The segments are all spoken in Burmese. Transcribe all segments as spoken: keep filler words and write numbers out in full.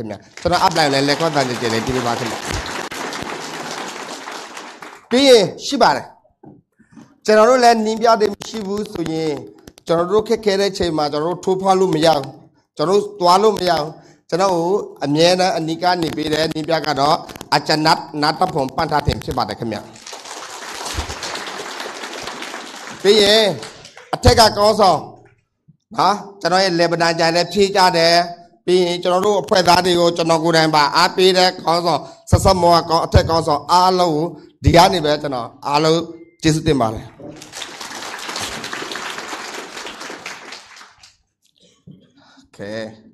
ခင်ဗျကျွန်တော် apply လဲလက်ခွတ်တန်ကြတယ်ဒီလိုပါခင်ဗျပြီးရင်ရှိပါတယ်ကျွန်တော်တို့လည်းနင်းပြတယ်မရှိဘူးဆိုရင်ကျွန်တော်တို့ခက်ခဲတဲ့ချိန်မှာကျွန်တော်တို့ထိုးဖွားလို့မရဘူးကျွန်တော်တို့သွားလို့မရဘူးကျွန်တော်အမြဲတမ်းအနိကနေပေးတယ်နင်းပြကတော့အချနတ်နာတဖုံပန်ထားတယ်ဖြစ်ပါတယ်ခင်ဗျပြီးရင်အထက်ကကောင်းဆောင်ဟာကျွန်တော်ရဲ့လေဗဒန်ကြိုင်လည်းဖြည့်ကြတယ်ပြီးရင်ကျွန်တော်တို့အဖွဲ့သားတွေကိုကျွန်တော်ကိုယ်တိုင်ပါအားပေးတဲ့ကောင်းဆောင်ဆက်ဆက်မောကောင်းအထက်ကောင်းဆောင်အားလုံးကိုဒီကနေပဲကျွန်တော်အားလုံးကျေးဇူးတင်ပါတယ်โอเค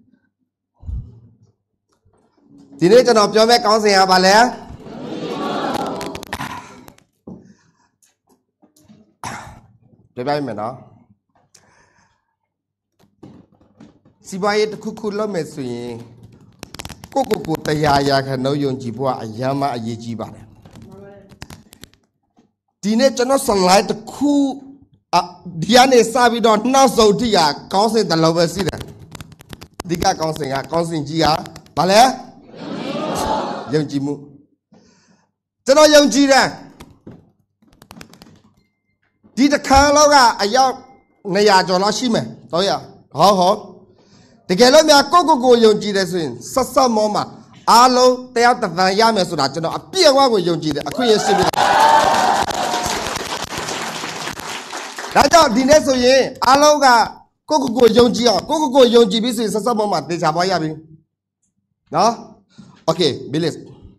ဒီနေ့ကျွန်တော်ပြောမယ့်ကောင်းစဉ်ကဘာလဲပြပြမယ်နော်စီပွားရေးတစ်ခုခုလုပ်မယ်ဆိုရင်ကိုကိုကိုတရားရာခဏယုံကြည်ဖို့အယမ်းမအရေးကြီးပါတယ်ဒီနေ့ကျွန်တော် slide တစ်ခုဒီကနေစပြီးတော့နောက်ဆုံးထိကကောင်းစဉ်တစ်လုံးပဲရှိတယ်အဓိကကောင်းစဉ်ကကောင်းစဉ်ကြီးကဘာလဲယုံကြည်မှုကျွန်တော်ယုံကြည်တယ်ဒီတစ်ခါလောက်ကအယောက်နှစ်ရာကျော်လောက်ရှိမယ်တော့ရဟောဟောတကယ်လို့များကိုကိုကိုယုံကြည်တယ်ဆိုရင်ဆက်ဆက်မောမှာအားလုံးတယောက်တစ်သန်းရမယ်ဆိုတာကျွန်တော်အပြည့်အဝကိုယုံကြည်တယ်အခွင့်အရေးရှိပြီဒါကြောင့်ဒီနေ့ဆိုရင်အားလုံးကကိုကိုကိုယုံကြည်အောင်ကိုကိုကိုယုံကြည်ပြီးဆိုရင်ဆက်ဆက်မောမှာတေချာပွားရပြီနော်โอเคဘီလစ်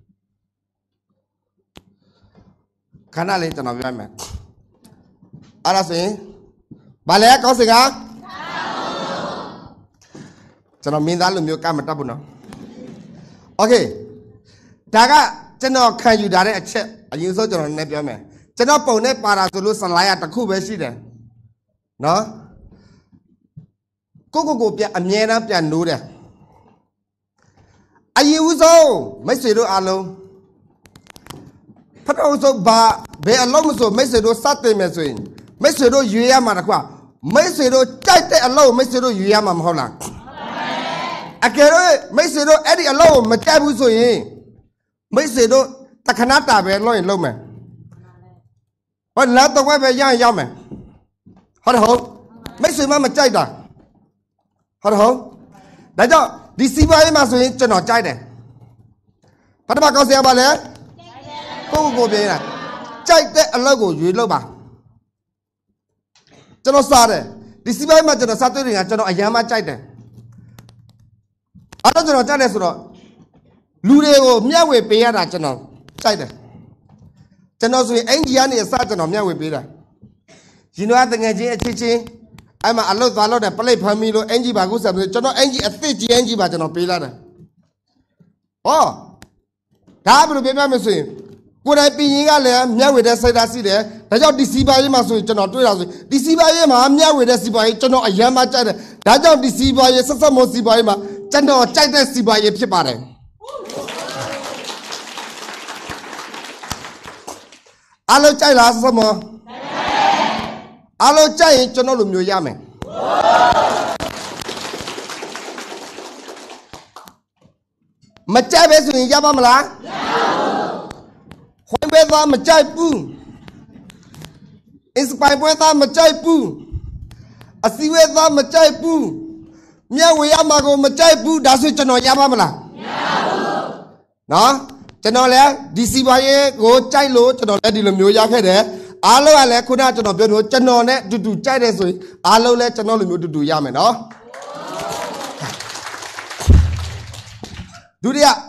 ခဏလေးကျွန်တော်ပြောမယ်အဲ့ဒါဆိုရင်ဘာလဲကောင်းစင်ကကျွန်တော်မင်းသားလူမျိုးကမတတ်ဘူးနော်โอเคဒါကကျွန်တော်ခံယူထားတဲ့အချက်အရင်ဆုံးကျွန်တော်လည်းပြောမယ်ကျွန်တော်ပုံနဲ့ပါတာဆိုလို့စလိုက်ရတစ်ခုပဲရှိတယ်နော်ကိုကိုကိုပြန်အမြဲတမ်းပြန်နိုးတယ်အရင်ဦးဆုံးမိတ်ဆွေတို့အားလုံးဖတ်အောင်ဆိုဘာဘယ်အလုံးမဆိုမိတ်ဆွေတို့စတင်မယ်ဆိုရင်မိတ်ဆွေတို့ရွေးရမှာတကွာမိတ်ဆွေတို့ကြိုက်တဲ့အလုံးမိတ်ဆွေတို့ရွေးရမှာမဟုတ်လားအကယ်လို့မိတ်ဆွေတို့အဲ့ဒီအလုံးကိုမကြိုက်ဘူးဆိုရင်မိတ်ဆွေတို့တခဏတာပဲလို့ရင်လုံးမယ်ဟောလာတော့ပဲရရင်ရောက်မယ်ဟုတ်တယ်ဟုတ်မိတ်ဆွေမမကြိုက်တာဟုတ်တယ်ဟုတ်ဒါကြောင့်ဒီစီးပွားရေးမှာဆိုရင်ကျွန်တော်ကြိုက်တယ်ဘာတမကောင်းစရာပါလဲကိုကိုကိုပြင်းလာကြိုက်တဲ့အလုပ်ကိုရွေးလို့ပါကျွန်တော်စားတယ်ဒီစီးပွားရေးမှာကျွန်တော်စားတွေ့နေတာကျွန်တော်အရန်မှကြိုက်တယ်အဲ့တော့ကျွန်တော်ကြိုက်တယ်ဆိုတော့လူတွေကိုမျှဝေပေးရတာကျွန်တော်ကြိုက်တယ်ကျွန်တော်ဆိုရင်အင်ဂျီကနေအစကျွန်တော်မျှဝေပေးတာရင်တော့တငယ်ချင်းအချင်းချင်းအဲ့မှာအလုပ်သွားလို့တဲ့ပလိတ်ဖမ်းပြီးလို့အင်ဂျီပါကူဆက်ပြီးကျွန်တော်အင်ဂျီအသစ်ကြီးအင်ဂျီပါကျွန်တော်ပေးလာတယ်ဟောဒါဘယ်လိုပြပြမလဲဆိုရင်ကိုယ်တိုင်ပြင်ရင်ကလည်းမျက်ဝေတဲ့စိတ်ဓာတ်ရှိတယ်ဒါကြောင့်ဒီစီပါရေးမှာဆိုရင်ကျွန်တော်တွေ့တာဆိုရင်ဒီစီပါရေးမှာမျက်ဝေတဲ့စီပါရေးကျွန်တော်အယမ်းမှကြိုက်တယ်ဒါကြောင့်ဒီစီပါရေးဆက်ဆက်မောစီပါရေးမှာကျွန်တော်ကြိုက်တဲ့စီပါရေးဖြစ်ပါတယ်အားလုံးကြိုက်လားဆက်ဆက်မောအားလုံးကြိုက်ရင်ကျွန်တော်လိုမျိုးရမယ်မကြိုက်ပဲဆိုရင်ရပါမလားခွင့်ပဲသားမကြိုက်ဘူး inspire ပွဲသားမကြိုက်ဘူးအစီဝဲသားမကြိုက်ဘူးမျက်ဝေရမှာကိုမကြိုက်ဘူးဒါဆိုကျွန်တော်ရပါမလားမရဘူးနော်ကျွန်တော်လည်းဒီစီပါရေးကိုကြိုက်လို့ကျွန်တော်လည်းဒီလိုမျိုးရခဲ့တယ်အားလုံးကလည်းခုနကကျွန်တော်ပြောလို့ကျွန်တော်နဲ့အတူတူကြိုက်တယ်ဆိုရင်အားလုံးလည်းကျွန်တော်လိုမျိုးအတူတူရမယ်နော်ဒုတိယ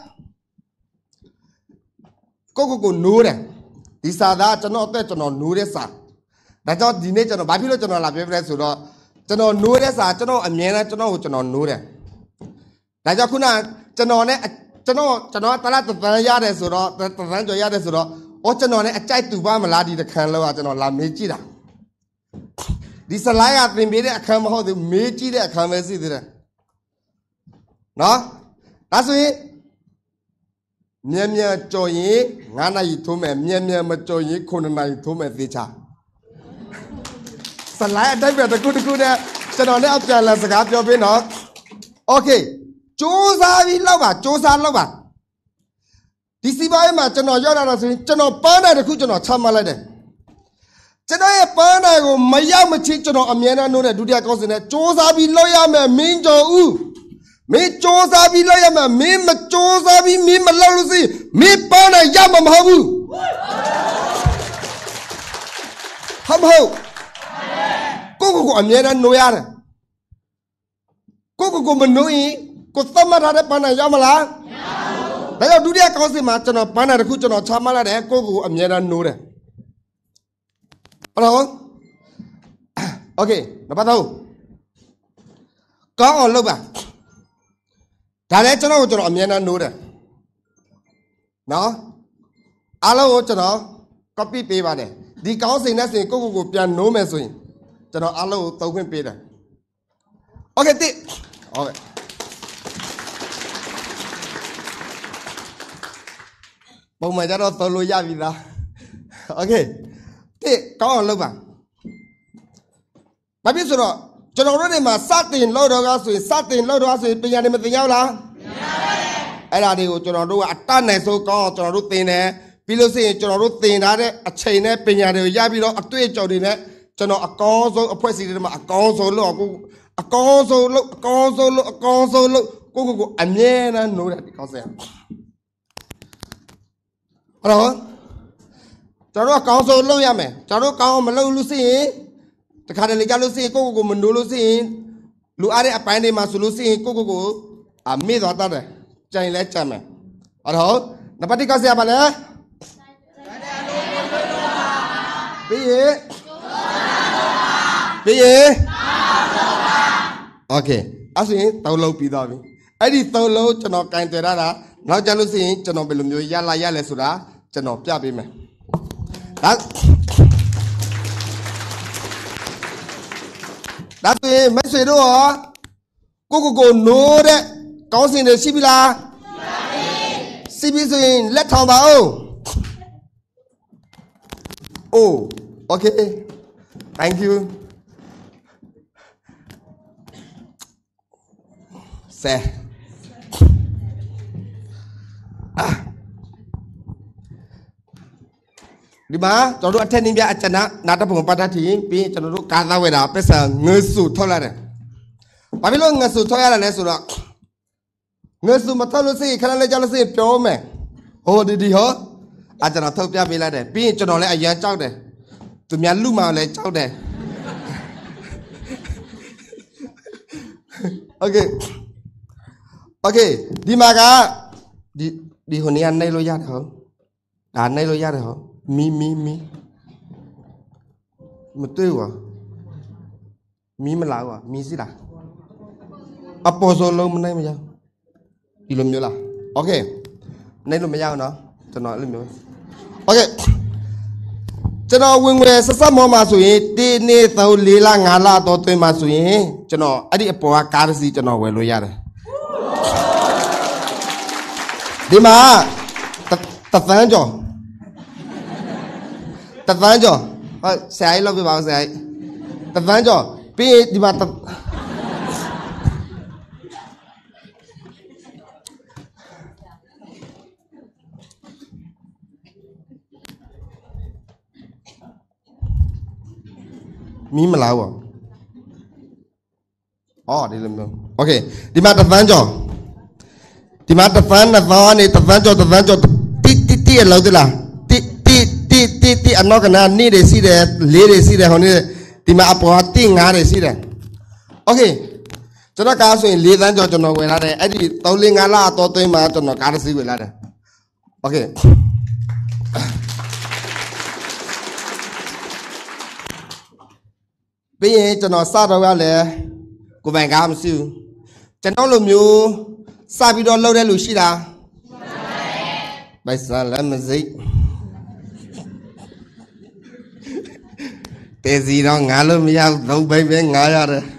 ကိုကိုကိုနိုးတယ်ဒီစာသားကျွန်တော်အသက်ကျွန်တော်နိုးတဲ့စာဒါကြောင့်ဒီနေ့ကျွန်တော်ဘာဖြစ်လို့ကျွန်တော်လာပြောပြလဲဆိုတော့ကျွန်တော်နိုးတဲ့စာကျွန်တော်အမြဲတမ်းကျွန်တော်ကိုကျွန်တော်နိုးတယ်ဒါကြောင့်ခုနကျွန်တော်နဲ့ကျွန်တော်ကျွန်တော်တလားတန်းရတယ်ဆိုတော့တန်းကျော်ရတယ်ဆိုတော့အော်ကျွန်တော်နဲ့အကြိုက်တူပါမလားဒီတခန်းလောကကျွန်တော်လာမေးကြည့်တာဒီစလိုက်ရသင်ပေးတဲ့အခန်းမဟုတ်ဘူးမေးကြည့်တဲ့အခန်းပဲရှိသေးတယ်နော်ဒါဆိုရင်မြန်မြန်ကြော်ရင်ငါးနာရီထိုးမယ်မြန်မြန်မကြော်ရင်ခုနှစ်နာရီထိုးမယ်သေချာစလိုက်အတိုင်းပဲတကူတကူနဲ့ကျွန်တော်နဲ့အပြန်လာစကားပြောပေးနော်โอเค Chú sa vì lâu bà, chú sa lâu bà. Đi xí bái mà cho nó giao ra là gì? Cho nó bá này được khu cho nó chăm mà lại đây. Cho nó bá này của mấy giao mà chỉ cho nó ẩm nhé nó này, đủ địa có gì này. Chú sa vì lâu ya mà mình cho u. Mình chú sa vì lâu ya mà mình mà chú sa vì mình mà lâu lúc gì. Mình bá này ya mà mà hông u. Hâm hậu. Cô cô cô ẩm nhé nó ya này. Cô cô cô mình nói ý. Cô tâm mà ra đây bá này ya mà là. Đấy là đủ địa có gì mà cho nó bá này được khu cho nó chăm mà lại đây. Cô cô ẩm nhé nó nói đây. Bắt đầu. Ok, nó bắt đầu. Có ở lâu bà. Đã lẽ cho nó cho nó ẩm nhé nó nói đây. Nó. À lâu cho nó copy paste vào đây. Đi có gì nè gì cô cô côပြန်nói mẹ rồi. Cho nó à lâu tao quên paste đây. Ok, tiếp. Ok. Bông mày cho nó tao lùi ra vì đó. Ok. Thế có ở lâu bà. Bà biết rồi đó. Cho nó nói mà sát tiền lâu đó rồi sát tiền lâu đó rồi bây giờ này mình tiền nhau là. Ấy là điều cho nó đúng à tan này số có cho nó đúng tiền này. Vì lúc gì cho nó đúng tiền đó đấy. À chạy này bây giờ này ra vì đó à tuyệt cho đi này. Cho nó à có số à phải gì mà à có số lúc à có số lúc à có số lúc à có số lúc cô cô cô anh nhé nó nói là có gì. Rồi. Cho nó có số lâu ya mẹ. Cho nó có mà lâu lúc gì. Tất cả những cái lúc gì cô cô mình nói lúc gì. Lúc ai đấy à phải này mà số lúc gì cô cô cô à mi đó ta đấy. Chạy lại chả mẹ. Rồi. Nó bắt đi có gì à bà đấy. Bây giờ. Bây giờ. Ok. À suy tao lâu bị đó. Ấy đi tao lâu cho nó cạnh tuyệt ra. Nó cho lúc gì cho nó bị lùm vô ya la ya lệ sura. Cho nó bia bị mẹ. Đó. Đó tụi mấy suy đâu hả? Cô cô cô nô đấy. Có gì để xí bì là? Xí bì suy let thằng bảo. Oh, ok. Thank you. Xe. À. Di ba, cho nó attending dia acana, nada pengumpada thi, pi cho nó kata we da, pesa ngesu thola ne. Ba bi lo ngesu thoya la ne so da. Ngesu ma thol lo si, khana le ja lo si pyo me. Ho di di ho. Acana thau pya pi la de, pi cho nó le ayan chauk de. Tu mya lu ma le chauk de. Okay. Okay, di ma ka di di honi an nei lo ya de ho. Da nei lo ya de ho. Mi mi mi. Mà tiêu à? Mi mà lão à? Mi gì đó? Apo solo mình đây mà sao? Đi làm nhiều là. Ok. Này làm sao nó? Cho nói làm nhiều. Ok. Cho nó quên quên sát sát mò mà suy, đi nè tàu lì la ngà la tàu tôi mà suy, cho nó, ở đi apo car gì cho nó quên luôn ya rồi. Đi mà, tập tập phán cho. Tập phán cho. Sẽ ai lo với bảo sẽ ai. Tập phán cho. Pi đi mà tập. Mi mà lao à? Oh, đi làm đâu. Ok, đi mà tập phán cho. Đi mà tập phán là vào này tập phán cho tập phán cho. Tí tí tí ở lâu thế là. Ti ti ti anh nói cái này ni để xí để lấy để xí để họ ni thì mà áp vào ti ngã để xí để, ok, cho nó cá suy lấy ra cho cho nó quay lại đây, ấy thì tàu lấy ngã là tàu tôi mà cho nó cá để xí quay lại đây, ok, bây giờ cho nó sát đâu raเลยcủa bạn cá một xíu, cho nó làm nhiều sát video lâu đây lùi xí là, bây giờ làm gì? Cái gì đó ngã luôn bây giờ đâu bây giờ ngã ra rồi.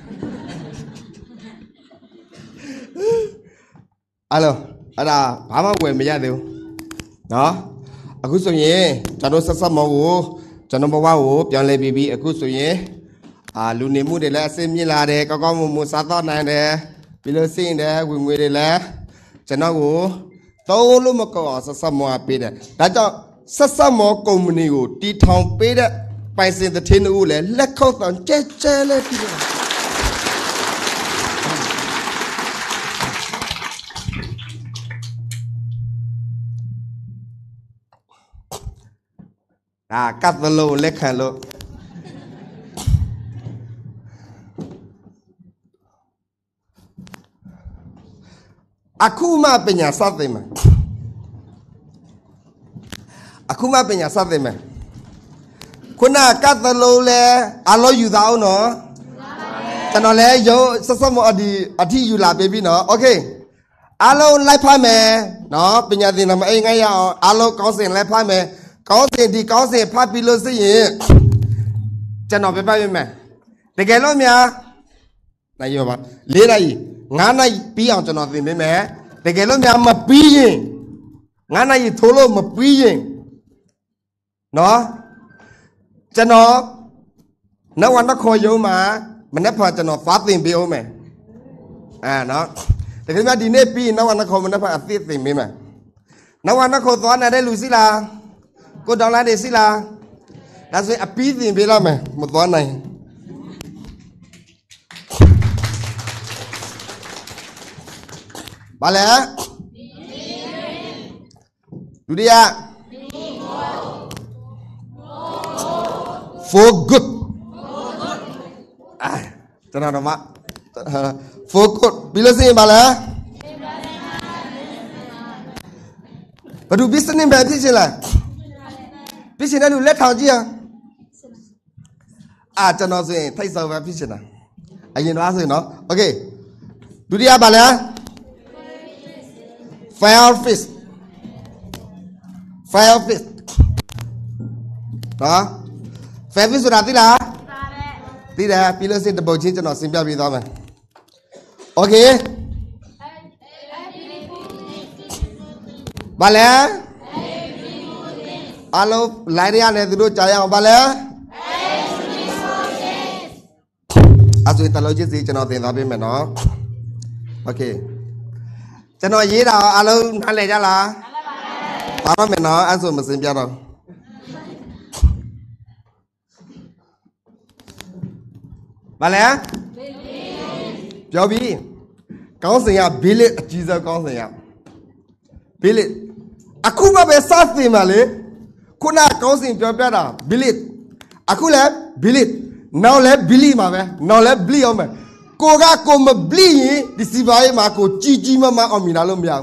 Alo, ở đây bà má quên bây giờ đều. Đó. Aku suy nghĩ, cho nó sát sát màu, cho nó bao bao, chẳng lẽ bì aku suy nghĩ. À, lúc này mua để lại xem như là để có con một một sát to này để ပြီးလို့စိရင်တဲ့ဝင်ငွေတွေလည်းကျွန်တော်ကိုသုံးလို့မကောင်းအောင်ဆက်ဆက်မောပေးတယ်ဒါကြောင့်ဆက်ဆက်မောကုမ္ပဏီကိုတီထောင်ပေးတဲ့ပိုင်စင်တဲ့င်းကိုလည်းလက်ခောက်တန်ကြဲကြဲလေးပြီးတယ်ဒါကတ်သလုံးလက်ခံလို့အခုမှပညာစသင်မယ်အခုမှပညာစသင်မယ်ခုနကတ်သလုံးလဲအလောယူသားအောင်နော်ကျွန်တော်လဲရုံဆက်ဆက်မအဒီအထီယူလာပေးပြီနော်โอเคအလုံးလိုက်ဖတ်မယ်နော်ပညာသင်တော့မအိမ်ငိုင်းရအောင်အလုံးကောင်းစင်လိုက်ဖတ်မယ်ကောင်းစင်ဒီကောင်းစင်ဖတ်ပြီးလို့စိရင်ကျွန်တော်ပြပြပေးမယ်တကယ်လို့များနိုင်ရောပါလေးနိုင်ငါးနိုင်ပြီးအောင်ကျွန်တော်သင်ပေးမယ်တကယ်လို့များမပြီးရင်ငါးနိုင်ထိုးလို့မပြီးရင်နော်ကျွန်တော်နဝနခေါ်ရုံမှာမနေ့ဖာကျွန်တော်ဖားသင်ပေးအောင်မယ်အာနော်တကယ်များဒီနေ့ပြီးနဝနခေါ်မနေ့ဖာအသိသင်ပေးမယ်နဝနခေါ်သွားနေတဲ့လူစီလားကိုတောင်းလာတယ်စီလားဒါဆိုရင်အပီးသင်ပေးလိုက်မယ်မသွားနိုင်ဘာလဲဒုတိယ for good အာကျွန်တော်တို့မ for good ပြီးလို့စရင်ဘာလဲဘာလို့ business ပဲဖြစ်ချင်လားဖြစ်ချင်တဲ့လူလက်ထောင်ကြည့်အောင်အာကျွန်တော်ဆိုရင်ထိတ်ဆောင်ပဲဖြစ်ချင်တာအရင်တော့ဆိုရင်နော်โอเคဒုတိယဘာလဲ fire fish fire fish နော် fire fish ဆိုတာသိလားသိတယ်ပြီးလို့စရင်တပုတ်ချင်းကျွန်တော်ဆင်ပြပေးသွားမယ်โอเคဘာလဲအလုံးလိုက်ရရတယ်သူတို့ကြားရအောင်ဘာလဲအဲ့ဆိုတလုံးချင်းစီကျွန်တော်သင်သွားပေးမယ်နော်โอเคကျွန်တော်ရေးတာအလုံးနားလည်ကြလားပါပါမယ်နော်အဲ့ဆိုမစင်ပြတော့ဘာလဲပြောပြီးကောင်းစင်ရဘီလစ်အကြီးဆုံးကောင်းစင်ရဘီလစ်အခုမှပဲစသင်ပါလေခုနကောင်းစင်ပြောပြတာဘီလစ်အခုလည်းဘီလစ်နောက်လည်းဘီလီမှာပဲနောက်လည်းဘလီအောင်မယ်ကိုကကိုမဘလီရင်ဒီစီပါရေးမှာကိုကြီးကြီးမမအောင်မြင်လာလို့မရဘူး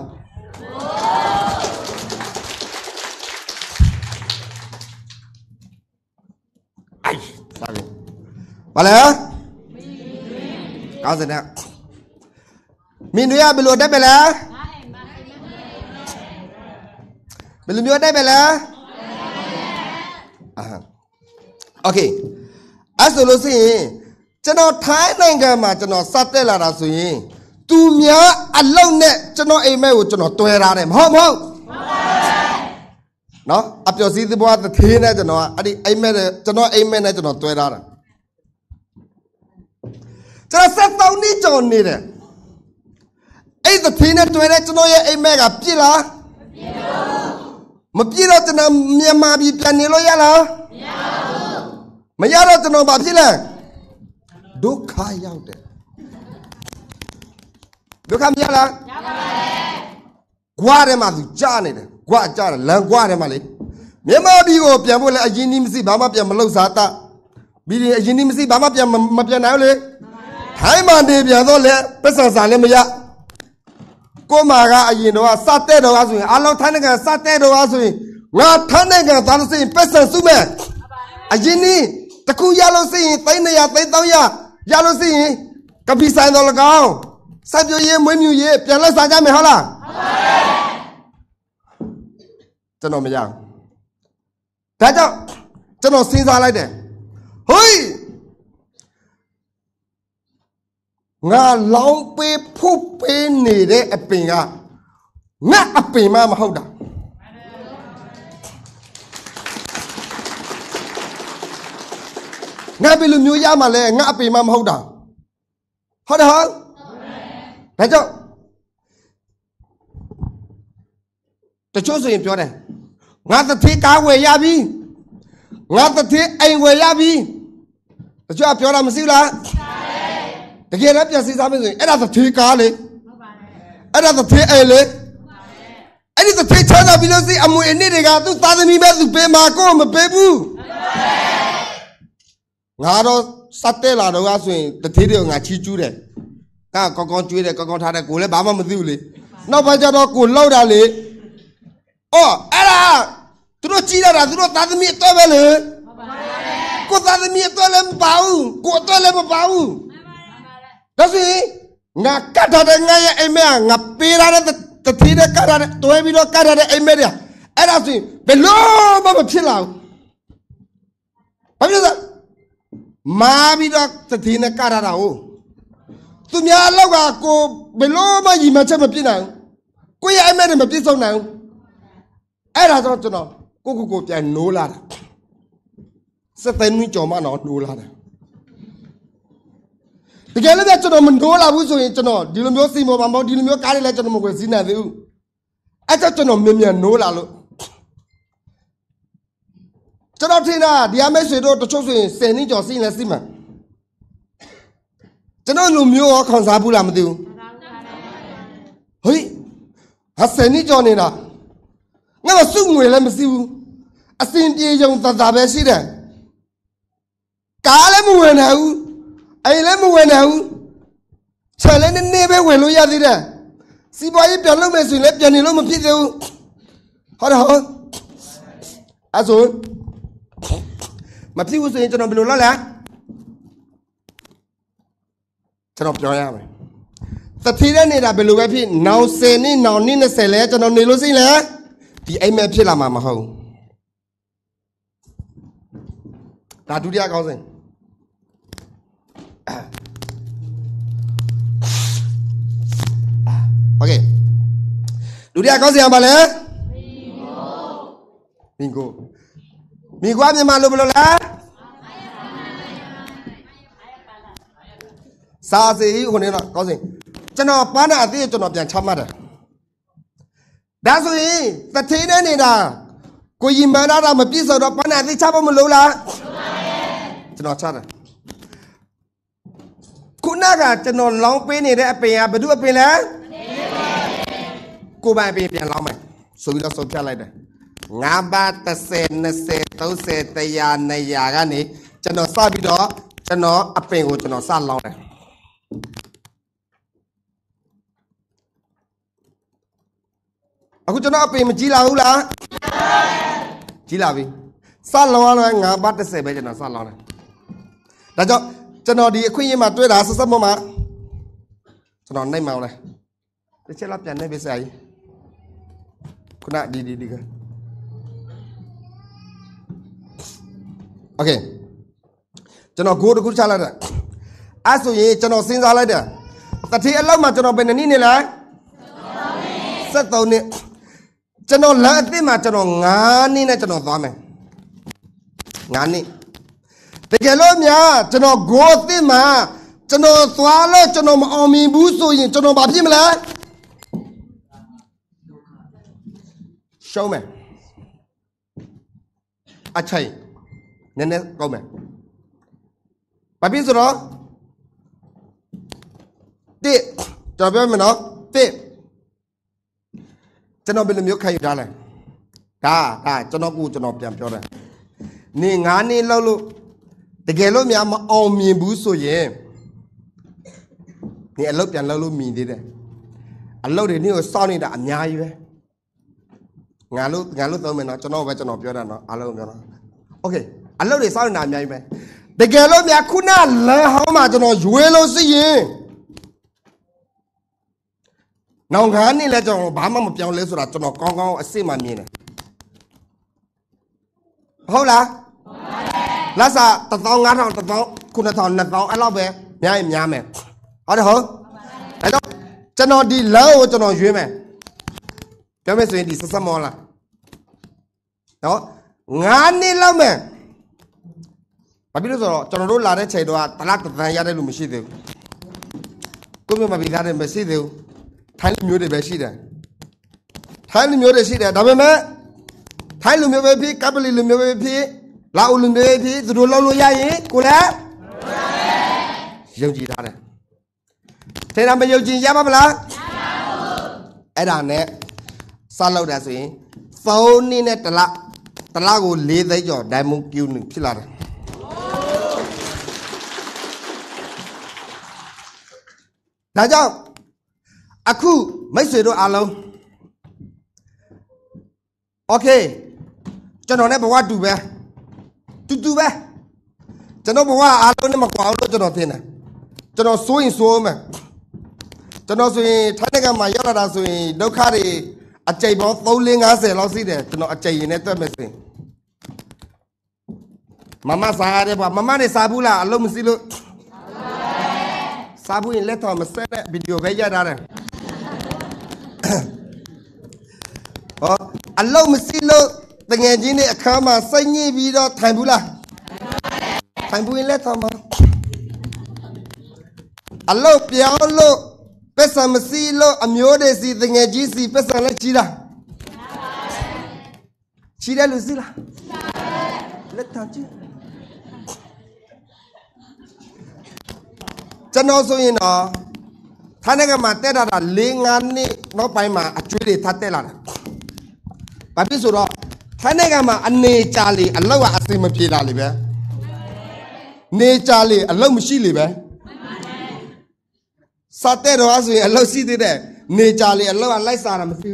အိုင်စားပြီဘာလဲကောင်းစင်နဲ့မင်းတို့ရဘယ်လိုတက်ပဲလဲဘယ်လိုမျိုးတက်ပဲလဲအာโอเคအဲ့ဆိုလို့ဆိုရင်ကျွန်တော်ထိုင်းနိုင်ငံမှာကျွန်တော်စတက်လာတာဆိုရင်သူများအလုံးနဲ့ကျွန်တော်အိမ်မက်ကိုကျွန်တော်တွဲထားတယ်မဟုတ်မဟုတ်နော်အပျော်စီးသဘောတစ်သေးနဲ့ကျွန်တော်အဲ့ဒီအိမ်မက်ကျွန်တော်အိမ်မက်နဲ့ကျွန်တော်တွဲထားတာကျွန်တော်ဆက်တောင်းနေကြုံနေတယ်အဲ့ဒီသေးနဲ့တွဲတဲ့ကျွန်တော်ရဲ့အိမ်မက်ကပြစ်လားမပြစ်တော့ကျွန်တော်မြန်မာပြည်ပြန်နေလို့ရလားမရဘူးမရတော့ကျွန်တော်ဘာဖြစ်လဲဒုက္ခရောက်တယ်ဒုက္ခမရလားရပါတယ်ကွာထဲမှာသူကြားနေတယ်ကွာကြားတယ်လမ်းကွာထဲမှာလေမြန်မာပြည်ကိုပြန်ဖို့လဲအရင်ကြီးမရှိဘာမှပြန်မလုပ်စားတပြီးရင်အရင်ကြီးမရှိဘာမှပြန်မပြန်နိုင်ဘူးလေထိုင်းမှာနေပြန်တော့လဲပတ်စံစာလည်းမရကိုမာကအရင်တော့စတဲ့တော့ဆိုရင်အလုံးထိုင်းနိုင်ငံစတဲ့တော့ဆိုရင်ငါထိုင်းနိုင်ငံသားလို့ဆိုရင်ပတ်စံစုမဲ့အရင်ကြီးတခုရလို့ဆိုရင်သိန်း၂၀၀သိန်း၃၀၀ရလို့ဆိုရင်ကပီဆိုင်တော်၎င်းစိုက်ပျိုးရေးမွေးမြူရေးပြန်လက်စားကြမယ်ဟုတ်လားဟုတ်ပါတယ်ကျွန်တော်မရဘူးဒါကြောင့်ကျွန်တော်စဉ်းစားလိုက်တယ်ဟိုးငါလောင်းပေးဖုတ်ပေးနေတဲ့အပင်ကငါအပင်မှမဟုတ်တာငါဘယ်လိုမျိုးရမှာလဲငါအပင်မှမဟုတ်တာဟုတ်တယ်ဟုတ် Đấy chứ. Tôi chỗ gì cho này. Ngã ta thấy cá quay ya bi. Ngã ta thấy anh quay ya bi. Tôi chỗ cho làm gì là. Thế kia nắp cho xin sao bây giờ. Ấy là ta thấy cá này. Ấy là ta thấy anh này. Ấy là ta thấy chơi nào bây giờ gì. Amo anh này ra. Tôi ta thấy mi bé tôi bé mà có mà bé bu. Ngã đó sát tê là đâu á xuyên. Ta thấy được ngã chi chú đấy. À con con chui đấy con con thà đấy. Cô lấy bám mà mà tiêu lấy. Nó phải cho nó cô lâu ra lấy. Ồ, ấy là tụi nó chỉ là tụi nó ta thấy miệng tôi về lửa. Cô ta thấy miệng tôi lên bảo. Cô tôi lên bảo. Đó gì? Ngà cắt ra đây ngay em mẹ ngà pi ra đây ta thi đây cắt ra đây. Tôi bị nó cắt ra đây em mẹ đấy. Ấy là gì? Bên lô mà mà phía nào. Phải biết sao? Mà bị nó ta thi này cắt ra đâu. Tụi nhà lâu cả cô bên lô mà gì mà chơi mà phía nào. Cô ya em mẹ này mà phía sau nào. Ấy là cho nó cô cô cô chạy nô la sẽ tên mình cho mà nó nô la thì cái này cho nó mình nô la vui rồi cho nó đi làm gì mà bảo bảo đi làm cái này cho nó một cái gì này thôi ấy cho cho nó mềm mềm nô la luôn cho nó thì là đi ăn mấy suy đồ tôi cho suy xe ní cho xin là gì mà cho nó làm gì ở con sao bu làm gì ơi hả xe ní cho này nè nghe mà sung người lên mà siêu, à xin đi dùng tạt tạt bé xí đấy, cá lên mua người nào, ai lên mua người nào, chờ lên nên nê bé người lôi ra gì đấy, xí bao nhiêu tiền lúc mà xuyên lên tiền thì lúc mà biết đâu, hỏi đâu, à rồi, mà biết cái gì cho nó bị lôi lá, cho nó cho nhau mày, tạt thì đấy này là bị lôi cái gì, nào xe ní nào ní nó xe lẽ cho nó ní lôi gì lẽ. Thì em mẹ phía làm mà mà không là đu dia có gì ok đu dia có gì không bà lẽ bingo bingo apa yang malu belum lah sao gì hôm nay là có gì cho nó bán à thì cho nóပြန်chăm mắt à đã rồi ta thấy đấy này là cô nhìn mà đã ra một tí giờ đó bán này thì chắc bao nhiêu lâu là cho nó chắc rồi cũng nãy cả cho nó lóng bên này đấy bên à bên đuôi bên lá cô bạn bên bên lóng mày suy ra suy ra lại đây ngã ba ta sen na sen tàu sen tay ya này ya cái này cho nó sao bị đó cho nó áp bên của cho nó sao lóng này aku cho nó apa yang menjilau lah, jilau bi, salah lah ngah bat se be cho nó salah này, dah cho cho nó đi khuyên nhưng mà tôi đã sắp mà cho nó này màu này, tôi chết lắp chân này bị sấy, cô nãy đi đi đi cơ, ok, cho nó cố được cố trả lại rồi, à số gì cho nó xin ra lại được, tại thì lâu mà cho nó bên này này là, rất tốt nè. Cho nó lỡ tí mà cho nó ngán đi này cho nó tóm mày ngán đi thì cái lúc nhá cho nó gỗ tí mà cho nó xóa lên cho nó mà ôm mình bú xùi cho nó bạp gì mà lấy show mày à chạy nên nên câu mày bà biết rồi đó tí cho biết mày nó tí cho nó bên miếng khay ra này, đã đã cho nó cu cho nó làm cho này, nè ngã nè lâu lâu, thì cái lúc mà mà ôm miếng bún xôi vậy, nè lúc chẳng lâu lâu miếng đi đây, anh lâu thì nhiều sau này đã ăn nhai vậy, ngã lúc ngã lúc tôi mình nói cho nó về cho nó cho nó, anh lâu cho nó, ok, anh lâu thì sau này ăn nhai vậy, thì cái lúc mà khu nào lấy họ mà cho nó vui lâu gì vậy. Nào ngã này là cho bà mà một piao lấy rồi cho nó con con xem mà nhìn này, hậu là, là sao tao tao ngã thằng tao tao,คุณธรtao anh lo về, nhà em nhà mẹ, ở đây hả, đấy đó, cho nó đi lâu cho nó vui mẹ, cho mẹ suy đi sát sát mò là, đó, ngã này lâu mẹ, bà biết rồi, cho nó đốt là đấy chạy đồ, ta lát ta ra đây luôn mới xí được, ကိုမျိုးမပြီးသားတယ်မရှိသေးဘူးထိုင်းလူမျိုးတွေပဲရှိတယ်ထိုင်းလူမျိုးတွေရှိတယ်ဒါပေမဲ့ထိုင်းလူမျိုးပဲဖြစ်ကပ္ပလီလူမျိုးပဲဖြစ်လာအိုလူမျိုးပဲဖြစ်သူတို့လုံးလို့ရရင်ကိုလည်းယုံကြည်ထားတယ်thế nào bây giờ chuyện giá bao lá ấy là nè sao lâu đã suy phâu ni nè tala tala của lý thấy cho đại môn kêu nè chỉ là đã cho à khu mấy suy đồ à lâu ok cho nó nè bảo qua đủ về đủ đủ về cho nó bảo qua à lâu nè mà qua lâu cho nó thế này cho nó số số mà cho nó suy thấy cái mà giờ là suy đâu khác thì à chạy bao tàu liên ngã sẽ lo gì đấy cho nó chạy này tôi mới suy mama sa đấy bà mama này sa bu là lâu mới xí luôn sa bu in lấy thằng mà xem đấy video bây giờ ra này ờ anh lâu mới xí luôn từng ngày gì này khám mà xây như video thành bu là thành bu in lấy thằng mà anh lâu béo lâu pesa masilo amyode si tenge ji si pesa la chira chira lu si la let thang chi chano so yin no thane ka ma tet da da le ngan ni no pai ma achwe de that tet la da ba pi so ro thane ka ma ane cha le alaw a asin ma phie la le be ne cha le alaw ma shi le be sát tết đó rồi lâu xí thế đấy nề trà liền lâu ăn lấy xà làm gì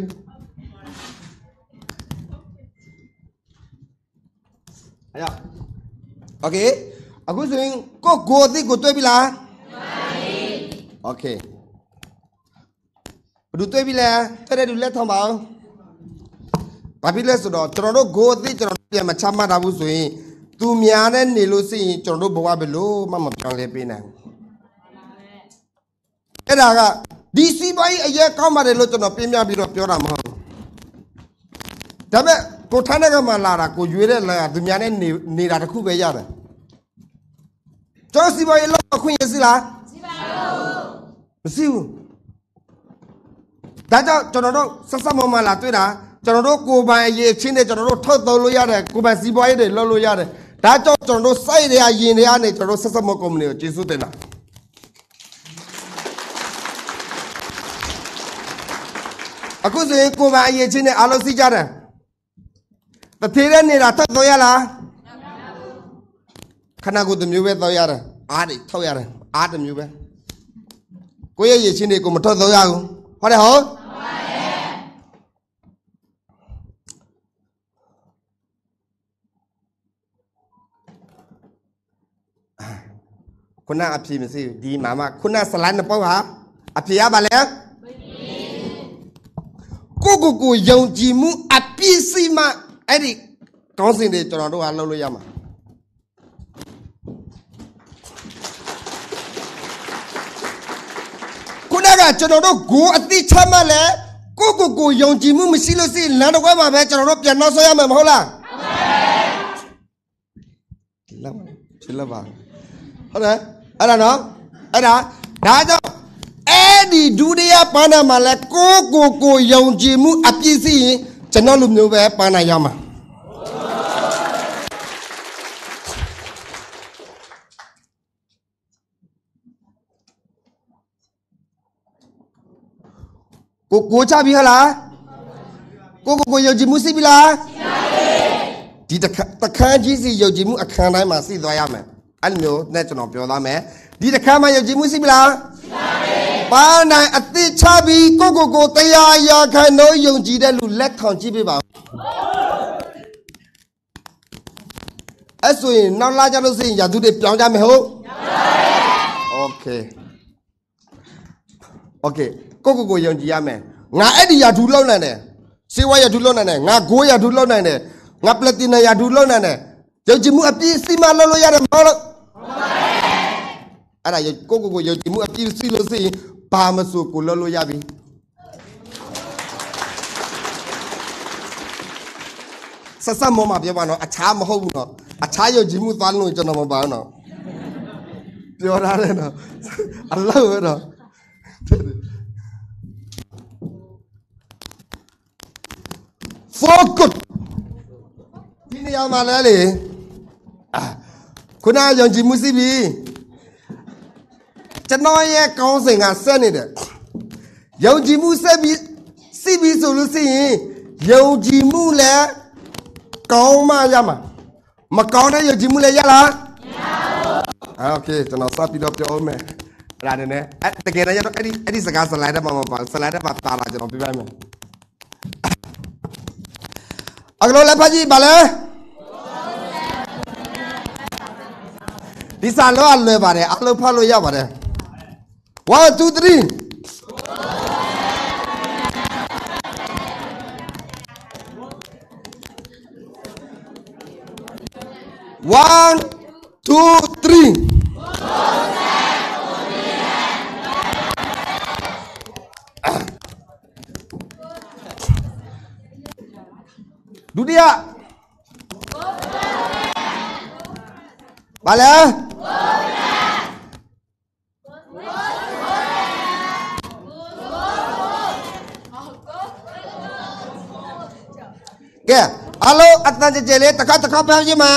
ok à cứ rồi có cô thì của tôi bị là ok đủ tôi bị là tôi đây đủ lấy thông báo bà biết lấy số đó cho nó cô thì cho nó mà chăm mà đào rồi tu miếng nên nề luôn xí cho nó bỏ qua bên lô mà mà chọn lấy bên này cái đó là đi xí bay ở dưới cao mà để lo cho nó pin miếng bị nó béo làm không? Thế vậy cô thấy cái mà là là cô duy đấy là tụi miếng này nì nì là khu bây giờ đấy. Cho xí bay lo khu gì xí là? Xí u. Đã cho cho nó đó sát sát mà là tôi đã cho nó đó cô bay gì trên đây cho nó đó thâu tàu lo ra đấy cô bay xí bay để lo lo ra đấy. Đã cho cho nó say để ai gì này cho nó sát sát mà công này chỉ số tiền nào. à cứ gì cô bà ấy trên này alo xí ra này,แต่ทีนั้นนี่เราทักตัวยังล่ะขณะกูตัวမျိုးပဲตัวยังอ่ะอาดิทักยังอาตัวမျိုးပဲကိုရဲ့ရေးချင်းတွေကိုမထွက်တော့ရဘူးဟုတ်တယ်ဟုတ်ခုနအဖြေမရှိဒီမာမခုနစလိုင်းနှစ်ပုတ်ဟာအဖြေရပါလဲကိုကိုကိုယုံကြည်မှုအပြည့်စုံမှအဲ့ဒီကောင်းစဉ်တွေကျွန်တော်တို့ကလုပ်လို့ရမှာခုနကကျွန်တော်တို့ကိုအတိချမှလဲကိုကိုကိုယုံကြည်မှုမရှိလို့ရှိရင်လမ်းတစ်ခွဲမှာပဲကျွန်တော်တို့ပြန်နောက်ဆွဲရမယ်မဟုတ်လားဟုတ်ပါဘူးချစ်လို့ပါဟုတ်တယ်အဲ့ဒါနော်အဲ့ဒါဒါကြောင့်အဲ့ဒီဒုတိယပန်းနာမှာလဲကိုကိုကိုယုံကြည်မှုအပြည့်စည်ရင်ကျွန်တော်လူမျိုးပဲပန်းနာရမှာကိုကိုချပြီဟလားကိုကိုကိုယုံကြည်မှုရှိပြီလားဒီတခါကြီးစီယုံကြည်မှုအခမ်းတိုင်းမှာသိသွားရမယ်အဲ့လိုမျိုးနဲ့ကျွန်တော်ပြောသားမယ်ဒီတခါမှယုံကြည်မှုရှိပြီလားပါနိုင်အတိချပြီးကိုကိုကိုတရားရာခံတော့ယုံကြည်တဲ့လူလက်ထောင်ကြည့်ပေးပါအဲ့ဆိုရင်နောက်လာကြလို့စိရင်ယာသူတွေပြောင်းကြမယ်ဟုတ်โอเคโอเคကိုကိုကိုယုံကြည်ရမယ်ငါအဲ့ဒီယာသူလောက်နိုင်တယ်စေဝါယာသူလောက်နိုင်တယ်ငါကိုယာသူလောက်နိုင်တယ်ငါပလက်တီနာယာသူလောက်နိုင်တယ်ယုံကြည်မှုအပြည့်စီမလောက်လို့ရတယ်မဟုတ်လားအဲ့ဒါကိုကိုကိုယုံကြည်မှုအပြည့်စီလို့စိရင်ဘာမဆိုကိုလောက်လို့ရပြီဆက်ဆက်မောမှာပြောပါတော့အခြားမဟုတ်ဘူးနော်အခြားယုံကြည်မှုသွားလို့ကျွန်တော်မပါဘူးနော်ပြောရတယ်နော်အလောက်ပဲနော် for good ဒီနေရာမှာလဲလေခုနယုံကြည်မှုစီးပြီကျွန်တော်ရဲ့ကောင်းစဉ်ကဆက်နေတယ်ယုံကြည်မှုဆက်ပြီးစီးပြီးဆိုလို့ရှိရင်ယုံကြည်မှုလည်းကောင်းမှရမှာမကောင်းတဲ့ယုံကြည်မှုလည်းရလားမရဘူးโอเคကျွန်တော်စပြီးတော့ပြောအောင်မယ်အဲ့ဒါနဲ့အဲ့တကယ်တော့အဲ့ဒီအဲ့ဒီစကားစလိုက်တဲ့မှာပါစလိုက်တဲ့မှာပါလာကျွန်တော်ပြပြမယ်အကလို့လည်းဖတ်ကြည့်ပါလေဒီစာလောအလွယ်ပါတယ်အလုပ်ဖတ်လို့ရပါတယ်one two three one two three ဒုတိယဘာလဲကဲအလုံးအတန်ကြဲလေးတစ်ခါတစ်ခါပြောင်းကြည့်မှာ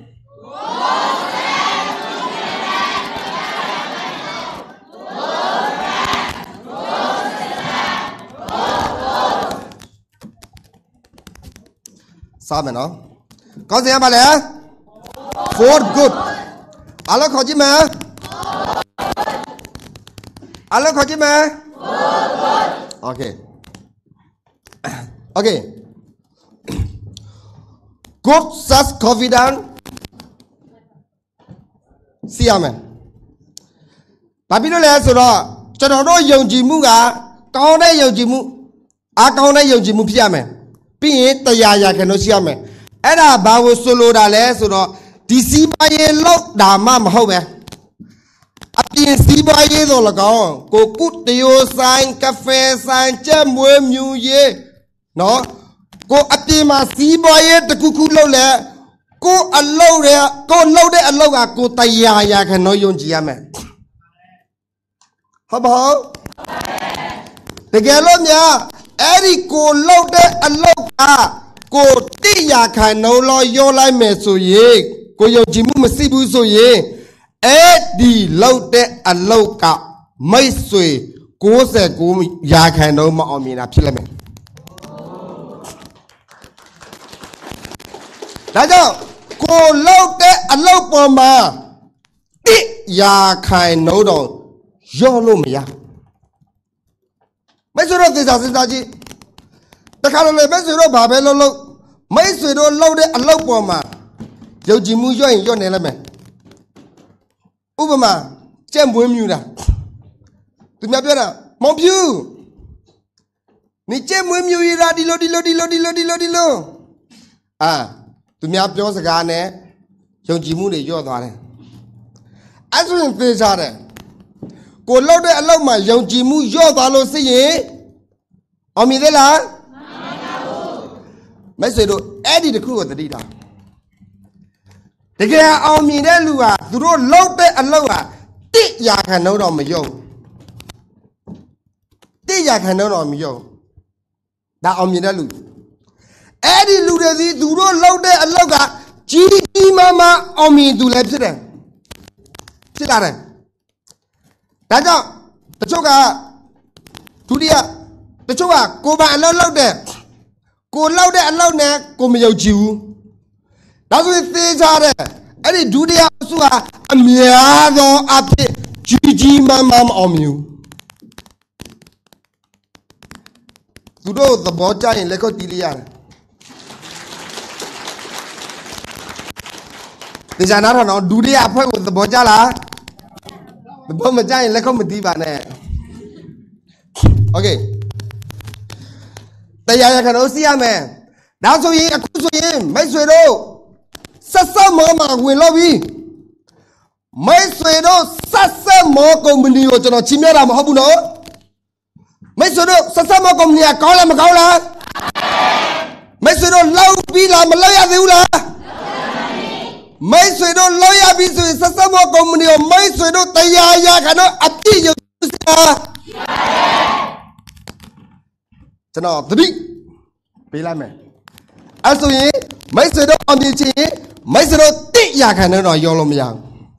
စားမယ်နော်ကောင်းစင်ရပါလေ for good အလုံးခေါ်ကြည့်မယ်အလုံးခေါ်ကြည့်မယ် for good okay okay good self confidence စီရမယ်ဘာဖြစ်လို့လဲဆိုတော့ကျွန်တော်တို့ယုံကြည်မှုကကောင်းတဲ့ယုံကြည်မှုအားကောင်းတဲ့ယုံကြည်မှုဖြစ်ရမယ်ပြီးရင်တရားရခံလို့ရှိရမယ်အဲ့ဒါဘာကိုဆိုလိုတာလဲဆိုတော့ဒီစီးပွားရေးလောက်ဒါမှမဟုတ်ပဲအပြင်စီးပွားရေးတော့၎င်းကိုကုတရိုဆိုင်ကဖေဆိုင်ကြက်မွေးမြူရေးနော်ကိုအပြင်မှာစီးပွားရေးတခုခုလုပ်လဲကိုအလုပ်ရကိုလုပ်တဲ့အလုပ်ကကိုတရားရခံတော့ယုံကြည်ရမယ်ဟုတ်ပါဘူးတကယ်လို့များအဲ့ဒီကိုလုပ်တဲ့အလုပ်ကကိုတရားခံတော့လို့ရောလိုက်မယ်ဆိုရင်ကိုယုံကြည်မှုမရှိဘူးဆိုရင်အဲ့ဒီလုပ်တဲ့အလုပ်ကမိတ်ဆွေ၉၉ရာခိုင်နှုန်းမအောင်မြင်တာဖြစ်လိမ့်မယ်ဒါကြောင့်ကိုလုပ်တဲ့အလုပ်ပေါ်မှာတိရာခိုင်နှုန်းတော့ရောလို့မရမိတ်ဆွေတို့သေချာစဉ်းစားကြည့်တခါလို့လေမိတ်ဆွေတို့ဘာပဲလုပ်လို့မိတ်ဆွေတို့လုပ်တဲ့အလုပ်ပေါ်မှာယုံကြည်မှုရော့ရင်ရော့နေလိုက်မယ်ဥပမာကြက်မွေးမြူတာသူများပြောတာမောင်ပြူ你ကြက်မွေးမြူရတာဒီလိုဒီလိုဒီလိုဒီလိုဒီလိုဒီလိုအာသူများပြောစကားနဲ့ယုံကြည်မှုတွေရော့သွားတယ်အဲ့ဆိုရင်သေချာတယ်ကိုလုပ်တဲ့အလုပ်မှာယုံကြည်မှုရော့သွားလို့စိရင်အောင်မြင်သေးလားမဆွေတို့အဲ့ဒီတခုကိုတတိတာတကယ်အောင်မြင်တဲ့လူကသူတို့လုပ်တဲ့အလုပ်ကတိရာခံတော့မယုံတိရာခံတော့မယုံဒါအောင်မြင်တဲ့လူအဲ့ဒီလူတွေစီသူတို့လုပ်တဲ့အလုပ်ကကြီးကြီးမားမားအောင်မြင်သူလည်းဖြစ်တယ်ဖြစ်လာတယ်ဒါကြောင့်တချို့ကဒုတိယတချို့ကကိုယ်ပိုင်အလုပ်လုပ်တယ်ကိုလောက်တဲ့အလောက်နဲ့ကိုမယုံကြည်ဘူးဒါဆိုရင်သေချာတယ်အဲ့ဒီဒုတိယအစုဟာအများသောအဖြစ်ကြီးကြီးမားမားမအောင်မြင်ဘူးသူတို့သဘောကျရင်လက်ခုပ်တီးလိုက်ရတယ်သေချာနားထောင်တော့ဒုတိယအဖွဲ့ကိုသဘောကျလားသဘောမကျရင်လက်ခုပ်မတီးပါနဲ့โอเคတရားရခံလို့စီးရမယ်ဒါဆိုရင်အခုဆိုရင်မိတ်ဆွေတို့ဆက်ဆက်မောမှာဝင်လို့ပြီမိတ်ဆွေတို့ဆက်ဆက်မောကုမ္ပဏီကိုကျွန်တော်ချီးမြှောက်တာမဟုတ်ဘူးနော်မိတ်ဆွေတို့ဆက်ဆက်မောကုမ္ပဏီကကောင်းလားမကောင်းလားမိတ်ဆွေတို့လောက်ပြီးလားမလောက်ရသေးဘူးလားမိတ်ဆွေတို့လောက်ရပြီဆိုရင်ဆက်ဆက်မောကုမ္ပဏီကိုမိတ်ဆွေတို့တရားရခံတော့အပြည့်ရုံစရာကျွန်တော်သတိပေးလိုက်မယ်အဲ့ဆိုရင်မိတ်ဆွေတို့အောင်မြင်ခြင်းမိတ်ဆွေတို့တိရခံတော့ရောလို့မရဘူး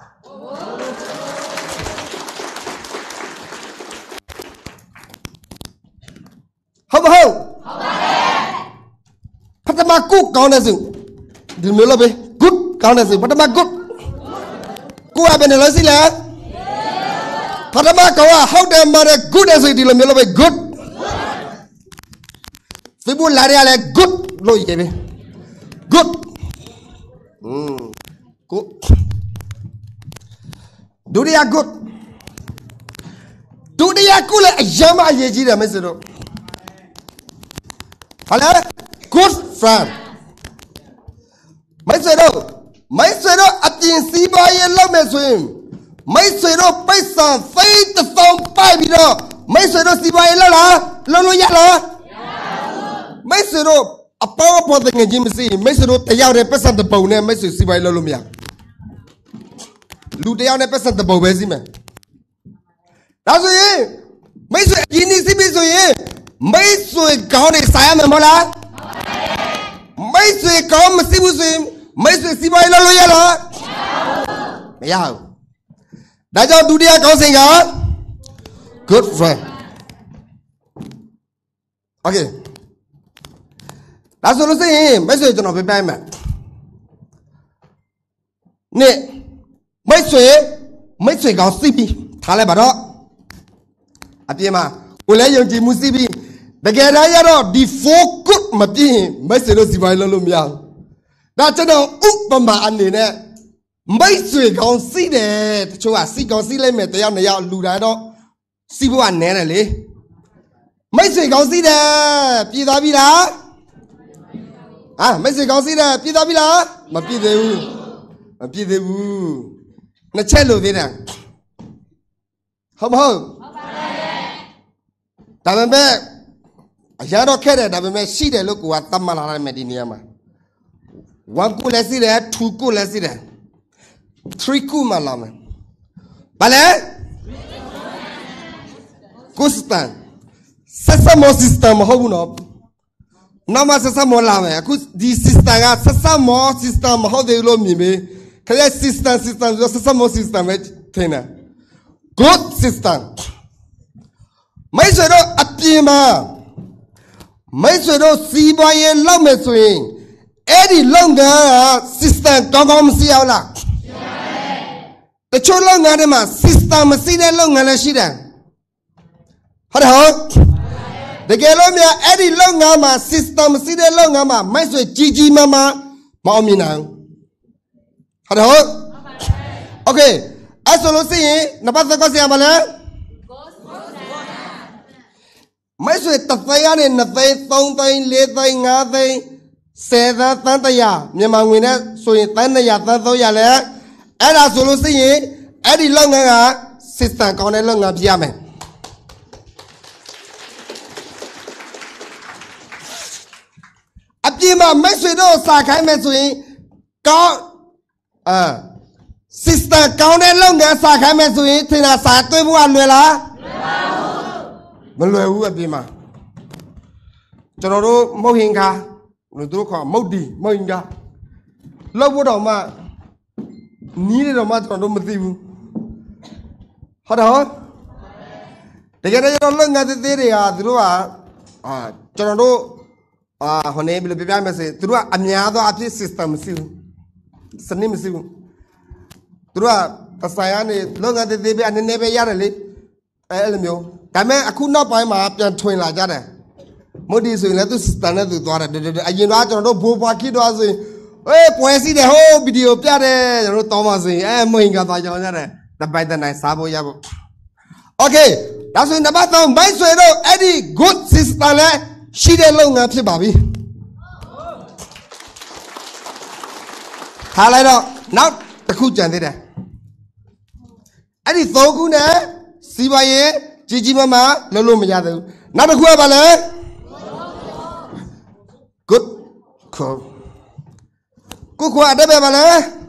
ဟုတ်မဟုတ်ဟုတ်ပါတယ်ပထမကုကောင်းတဲ့စုဒီမျိုးလို့ပဲ good ကောင်းတဲ့စုပထမ good ကိုယ်ကဘယ်နဲ့လို့စီလဲပထမကောင်းဟုတ်တယ်မှာ good တဲ့စုဒီလိုမျိုးလို့ပဲ good ဖိဘူးလာရလဲ good လို့ရေးပဲ good อืม good ဒုတိယ good ဒုတိယ good လည်းအရင်မှအရေးကြီးတယ်မိတ်ဆွေတို့ဟာလေ good friend မိတ်ဆွေတို့မိတ်ဆွေတို့အပြင်စီးပွားရေးလုပ်မယ်ဆိုရင်မိတ်ဆွေတို့ပိတ်ဆံသိမ်းတစ်စုံပိုက်ပြီးတော့မိတ်ဆွေတို့စီးပွားရေးလုပ်လားလုပ်လို့ရလားမိတ်ဆွေတို့အပေါ်ပေါ်တဲ့ငယ်ချင်းမရှိမိတ်ဆွေတို့တယောက်တည်းပတ်စံတပုံနဲ့မိတ်ဆွေစီးပွားရေးလုပ်လို့မရလူတယောက်နဲ့ပတ်စံတပုံပဲစီးမယ်ဒါဆိုရင်မိတ်ဆွေအရင်နေ့စီးပြီးဆိုရင်မိတ်ဆွေကောင်းနေစားရမယ်မဟုတ်လားမိတ်ဆွေကောင်းမရှိဘူးဆိုရင်မိတ်ဆွေစီးပွားရေးလုပ်လို့ရလားမရဘူးဒါကြောင့်ဒုတိယကောင်းစဉ်က good friend okay ဒါဆိုလို့ဆိုရင်မိတ်ဆွေကျွန်တော်ပြပြမယ်နေ့မိတ်ဆွေမိတ်ဆွေကောင်းစီးပြီးထားလိုက်ပါတော့အပြင်မှာကိုလည်းယုံကြည်မှုစီးပြီးတကယ်တမ်းရတော့ဒီ four good မပြည့်မိတ်ဆွေတို့စီးပွားရေးလုပ်လို့မရဘူးဒါကျွန်တော်ဥပမာအနေနဲ့မိတ်ဆွေကောင်းစီးတယ်တချို့ကစီးကောင်းစီးလိုက်မယ်တယောက်နှစ်ယောက်လူတိုင်းတော့စီးဖို့ကနည်းတယ်လေမိတ်ဆွေကောင်းစီးတယ်ပြည်သွားပြီလားဟာမိတ်ဆွေကောင်းစီးတယ်ပြည်သွားပြီလားမပြည်သေးဘူးမပြည်သေးဘူးနှစ်ချက်လို့သေးတယ်ဟုတ်မဟုတ်ဒါပေမဲ့အရာတော့ခဲ့တယ်ဒါပေမဲ့ရှိတယ်လို့ကိုကသတ်မှတ်လာတယ်မယ်ဒီနေရာမှာ one ခုလည်းရှိတယ် two ခုလည်းရှိတယ် three ခုမှလာမယ်ဘာလဲ good system ဆက်စမော system မဟုတ်ဘူးနော်နောက်မှဆက်စမောလာမယ်အခုဒီ system ကဆက်စမော system မဟုတ်သေးလို့မြင်ပြီခရက် system system ဆိုဆက်စမော system ပဲထင်တယ် good system မိတ်ဆွေတို့အပြင်မှာမိတ်ဆွေတို့စီးပွားရေးလုပ်မယ်ဆိုရင်အဲ့ဒီလုပ်ငန်းက system ကောင်းကောင်းမရှိအောင်လားတချို့လုပ်ငန်းတွေမှာ system မရှိတဲ့လုပ်ငန်းလည်းရှိတယ်ဟုတ်တယ်ဟုတ်တကယ်လို့များအဲ့ဒီလုပ်ငန်းမှာ system မရှိတဲ့လုပ်ငန်းမှာမိတ်ဆွေကြီးကြီးမားမားမအောင်မြင်နိုင်ဟုတ်တယ်ဟုတ် okay အဲ့ဆိုလို့ရှိရင်နံပါတ်သုံးကဆရာမလဲမိတ်ဆွေတစ်သိန်းကနေနှစ်သိန်းသုံးသိန်းလေးသိန်းငါးသိန်းဆယ်သန်းသန်းတရာမြန်မာငွေနဲ့ဆိုရင်သန်းနှစ်ရာသန်းသုံးရာလဲအဲ့ဒါဆိုလို့ရှိရင်အဲ့ဒီလုပ်ငန်းက system ကောင်းတဲ့လုပ်ငန်းပြရမယ်အပြင်မှာမိတ်ဆွေတို့စာခိုင်းမယ်ဆိုရင်ကောင်းအာ system ကောင်းတဲ့လုပ်ငန်းစာခိုင်းမယ်ဆိုရင်ထင်တာစာတွေ့ဖို့ကလွယ်လားမလွယ်ဘူးအပြင်မှာကျွန်တော်တို့မဟုတ်ဟင်ခါတို့တို့ခေါ်မုတ်တီမဟုတ်ဟင်ခါလောက်ဖို့တော့မှနီးနေတော့မှကျွန်တော်တို့မသိဘူးဟုတ်တော့တကယ်တော့လုပ်ငန်းသေးသေးတွေကသူတို့ကအာကျွန်တော်တို့အာဟိုနေဘယ်လိုပြပြမယ်ဆိုသူတို့ကအများသောအဖြစ် system မရှိဘူးစနစ်မရှိဘူးသူတို့ကဆိုင်ရနေလုပ်ငန်းသေးသေးပဲအနေနဲ့ပဲရတယ်လေအဲ့လိုမျိုးဒါပေမဲ့အခုနောက်ပိုင်းမှာပြန်ထွင်လာကြတယ်မုတ်ဒီဆိုရင်လည်းသူ system နဲ့သူသွားတယ်အရင်တော့ကျွန်တော်တို့ဘိုးဘွားခိတော့ဆိုရင်အေးပွဲစီးတယ်ဟိုဗီဒီယိုပြတယ်ကျွန်တော်တို့တောင်းပါဆိုရင်အဲမွင်ကသွားကြောင်းရတယ်တပိုက်တနိုင်စားဖို့ရဖို့ okay ဒါဆိုရင်နံပါတ်သုံးမိုက်ဆွေတို့အဲ့ဒီ good system လည်းရှိတဲ့လုပ်ငန်းဖြစ်ပါပြီထားလိုက်တော့နောက်တစ်ခုကြံသေးတယ်အဲ့ဒီသုံးခုနဲ့စီးပွားရေးကြီးကြီးမားမားလုပ်လို့မရသေးဘူးနောက်တစ်ခုကဘာလဲ good cool ကိုခွာအတက်ပဲပါလဲ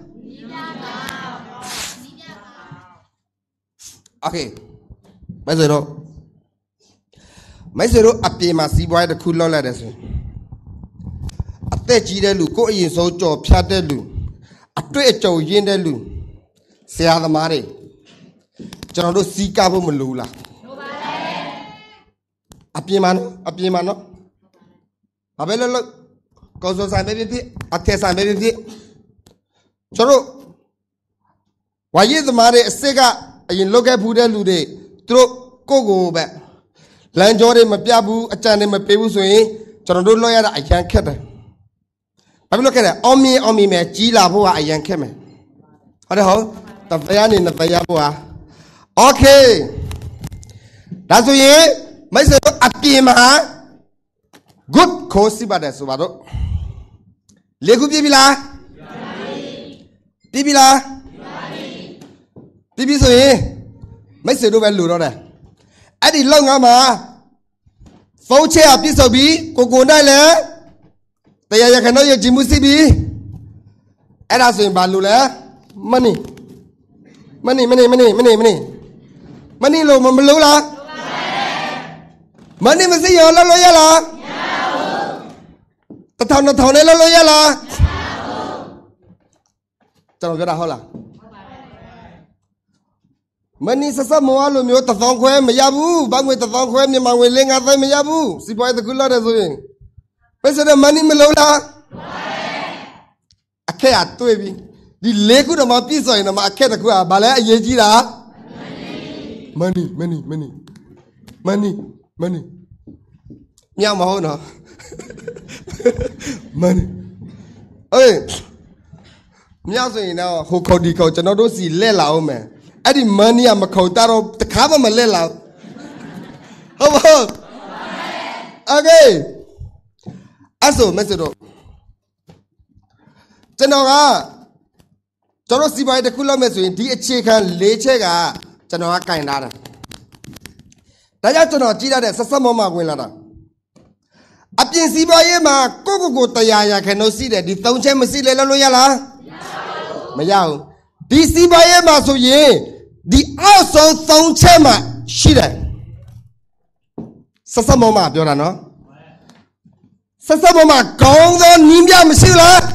okay မိုက်ဆွေတို့မိုက်ဆွေတို့အပြေမှာစီးပွားရေးတစ်ခုလောက်လိုက်တယ်ဆိုရင်အတဲ့ကြီးတဲ့လူကိုယ်အရင်ဆုံးကြော်ဖြတ်တဲ့လူအတွေ့အကြုံရင်းတဲ့လူဆရာသမားတွေကျွန်တော်တို့စီးကားဖို့မလိုလားလိုပါတယ်အပြင်းမနော်အပြင်းမနော်ဘာပဲလို့လို့ကောင်းစိုးဆိုင်ပဲဖြစ်ဖြစ်အထက်ဆိုင်ပဲဖြစ်ဖြစ်ကျွန်တော်ဝါရည်သမားတွေအစ်ကအရင်လုတ်ခဲ့ဖူးတဲ့လူတွေသူတို့ကိုကိုပဲလမ်းကြောတွေမပြဘူးအကြံတွေမပေးဘူးဆိုရင်ကျွန်တော်တို့လွှတ်ရတာအရန်ခက်တယ်ဘာဖြစ်လို့ခက်လဲအောင်မြင်အောင်မြင်မယ်ကြီးလာဖို့ကအရန်ခက်မယ်ဟုတ်တယ်ဟုတ်တပရားနေနဲ့တရားဖို့ဟာโอเคဒါဆိုရင်မိတ်ဆွေတို့အပြင်မှာ good ခေါ်စီပါတယ်ဆိုပါတော့လေခုပြပြီလားပြပြီလားပြပြီဆိုရင်မိတ်ဆွေတို့ပဲလူတော့တယ်အဲ့ဒီလောက်ငါမှာဖုန်းချအပြစ်စုံပြီးကိုကိုနိုင်လဲတရားရခဏရကြည်မှုစီပြီးအဲ့ဒါဆိုရင်ဘာလို့လဲမနီမနီမနီမနီမနီမနီမနီလို့မလို့လားမနီမစီရောလောက်လို့ရလားတထောင်တထောင်နဲ့လောက်လို့ရလားကျွန်တော်ပြောတာဟုတ်လားမနီဆဆမောလိုမျိုးတထောင်ခွဲမရဘူးဘာငွေတထောင်ခွဲမြန်မာငွေလေးငါးသိန်းမရဘူးစီပွားရေးတကူလောက်တယ်ဆိုရင်ပဲဆိုတော့မနီမလို့လားအခက်အတွေ့ပြီဒီလေးခုတော့မပြည့်စုံရင်တော့အခက်တကူကဘာလဲအရေးကြီးတာမနီမနီမနီမနီမနီမြောက်မဟုတ်နော်မနီအေးမြောက်ဆိုရင်တော့ဟိုခေါဒီခေါကျွန်တော်တို့စီလက်လာအောင်မယ်အဲ့ဒီမနီကမခုံတော့တခါမှမလက်လာဟုတ်ပါဟုတ်โอเคအဲ့ဆိုမစတော့ကျွန်တော်ကကျွန်တော်စီပိုင်းတစ်ခုလောက်မဲ့ဆိုရင်ဒီအခြေခံ၄ချက်ကကျွန်တော်ကကင်ထားတာဒါကြောင့်ကျွန်တော်ကြည့်ရတဲ့ဆက်ဆက်မမဝင်လာတာအပြင်စီပိုင်းရေးမှာကိုကိုကိုတရားရခင်တော့စီးတယ်ဒီ၃ချက်မစီးလဲလို့ရလားမရဘူးဒီစီပိုင်းရေးမှာဆိုရင်ဒီအောက်ဆုံး၃ချက်မှရှိတယ်ဆက်ဆက်မမပြောတာနော်ဆက်ဆက်မမကောင်းသောနည်းပြမရှိဘူးလား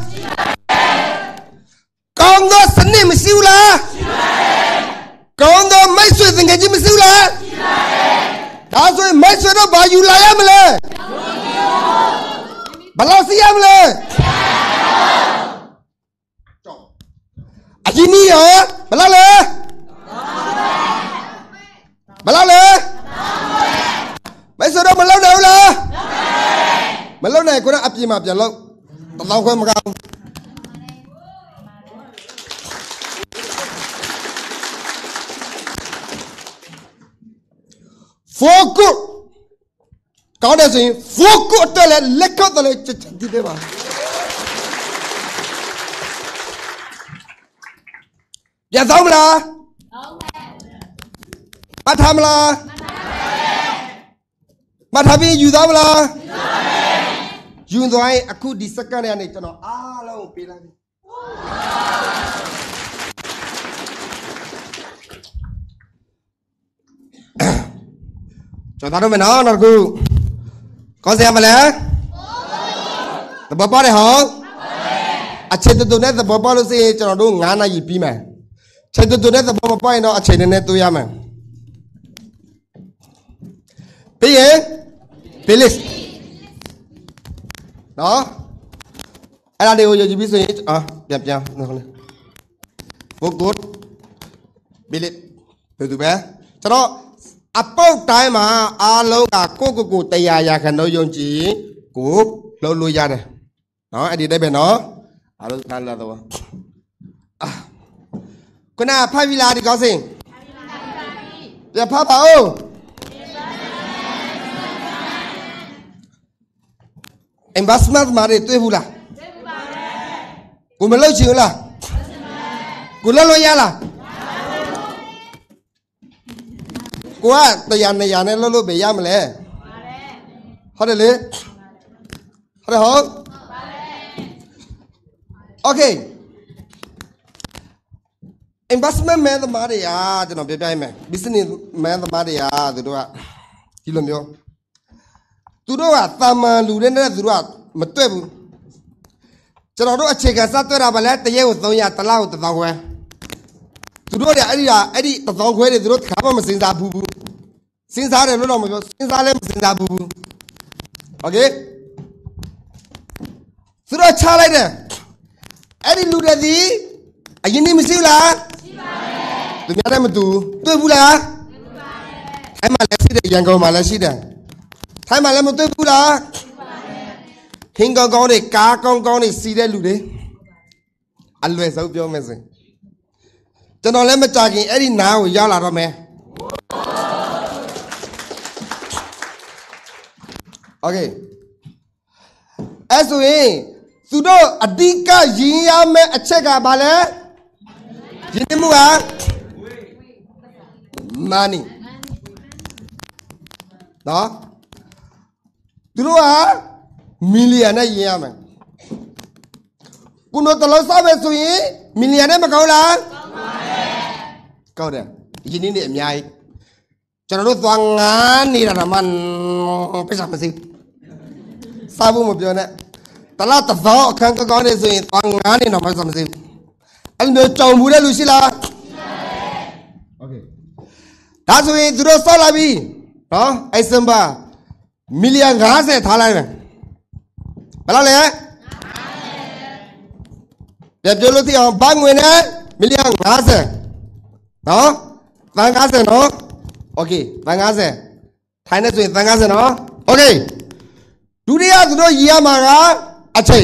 ကောင်းသောစနစ်မရှိဘူးလားကောင်းသောမိတ်ဆွေသင်္ကေတကြီးမရှိဘူးလားဒါဆိုရင်မိတ်ဆွေတို့ဘာယူလာရမလဲဘယ်လိုစီရမလဲအရင်နီးရောဘယ်လိုလဲဘယ်လိုလဲမိတ်ဆွေတို့မလုပ်နိုင်ဘူးလားမလုပ်နိုင်ကိုယ်ကအပြင်မှာပြန်လို့တလောင်းခွဲမကောင်းဖိုကုကောင်းတယ်ဆိုရင်ဖိုကုတက်လဲလက်ကောက်တယ်ချက်ချက်ဒီပဲပါပြန်ဆောင်မလားမထားမလားမထားပြီးယူသားမလားယူသွားရင်အခုဒီစက္ကန့်နဲ့ကျွန်တော်အားလုံးပေးလိုက်ပြီကျွန်တော်တို့မနော်နောက်တစ်ခုကောင်းစရာမလဲသဘောပေါက်တယ်ဟောအချိန်တူတူနဲ့သဘောပေါက်လို့ဆိုရင်ကျွန်တော်တို့၅နာရီပြီးမယ်ချိန်တူတူနဲ့သဘောမပေါက်ရင်တော့အချိန်နဲ့တိုးရမယ်ပြီးရင်ပလစ်နော်အဲ့ဒါတွေကိုယူကြည့်ပြီးဆိုရင်အာပြန်ပြန်နော်လေဘုတ်ကုတ်ပလစ်ဘယ်သူပဲကျွန်တော်အပုတ်တိုင်းမှာအားလုံးကကိုကိုကိုတရားရခဏတော့ယုံကြည်ကိုလှုပ်လို့ရတယ်နော်အဲ့ဒီတည်းပဲနော်အားလုံးထားလာတော့အာခုနဖတ်ပြီလားဒီကောင်းစင်ပြန်ဖတ်ပါဦးinvestment မှာတွေ့ဘူးလားတွေ့ဘူးပါပဲကိုမလုပ်ချင်ဘူးလားကိုလုပ်လို့ရလားကိုကတရားနေရနဲ့လှုပ်လို့ပဲရမလဲဟုတ်တယ်လေဟုတ်တယ်ဟုတ်โอเค investment man သမားတွေအားကျွန်တော်ပြပြရမယ် business man သမားတွေအားသူတို့ကဒီလိုမျိုးသူတို့ကတာမန်လူတွေနဲ့သူတို့ကမတွေ့ဘူးကျွန်တော်တို့အခြေခံစသွဲတာဗလဲတရက်ကိုသုံးရတစ်လောက်တစ်သောင်းခွဲသူတို့တွေအဲ့ဒီဟာအဲ့ဒီတစ်သောင်းခွဲတွေသူတို့ခါမှမစင်စားဘူးဘူးစဉ်းစားတယ်လို့တော့မပြောစဉ်းစားလည်းမစဉ်းစားဘူးโอเคသူတို့ချလိုက်တယ်အဲ့ဒီလူတွေဒီအရင်နေ့မရှိဘူးလားရှိပါတယ်သူများလည်းမတူတွေ့ဘူးလားတွေ့ပါတယ်ထိုင်းမှာလည်းရှိတယ်ရန်ကုန်မှာလည်းရှိတယ်ထိုင်းမှာလည်းမတွေ့ဘူးလားတွေ့ပါတယ်ဟင်းကောင်းကောင်းတွေကားကောင်းကောင်းတွေစီးတဲ့လူတွေအလွယ်ဆုံးပြောမယ်ဆိုကျွန်တော်လည်းမကြခင်အဲ့ဒီနားကိုရောက်လာတော့မယ်โอเคအဲ့ဆိုရင်သူတို့အဓိကရင်းရမယ့်အချက်ကဘာလဲရင်းနှီးမှုက money နော်သူတို့ကမီလီယံနဲ့ရင်းရမယ်ကုနိုတလုံးစားမယ်ဆိုရင်မီလီယံနဲ့မကောင်းလားကောင်းပါတယ်ကောင်းတယ်ရင်းနှီးနေအများကြီးကျွန်တော်တို့သွားငားနေတာတော့မှပြဿနာမရှိစားဖို့မပြောနဲ့တလားတစ်သောအခန်းကောင်းနေဆိုရင်သွားငားနေတော့မှပြဿနာမရှိအဲ့လိုကြောင်မှုတဲ့လူရှိလားရှိပါတယ်โอเคဒါဆိုရင်သူတို့စောက်လာပြီနော်အဲ့စံပါမီလီယံ50ထားလိုက်မယ်ဘယ်လောက်လဲပြန်ပြောလို့သိအောင်ဘာငွေနဲ့မီလီယံ50နော်သန်း50နော်โอเคသန်း50ထိုင်းနေဆိုရင်သန်း50နော်โอเคဒုတိယသူတို့ရည်ရမှာကအချိန်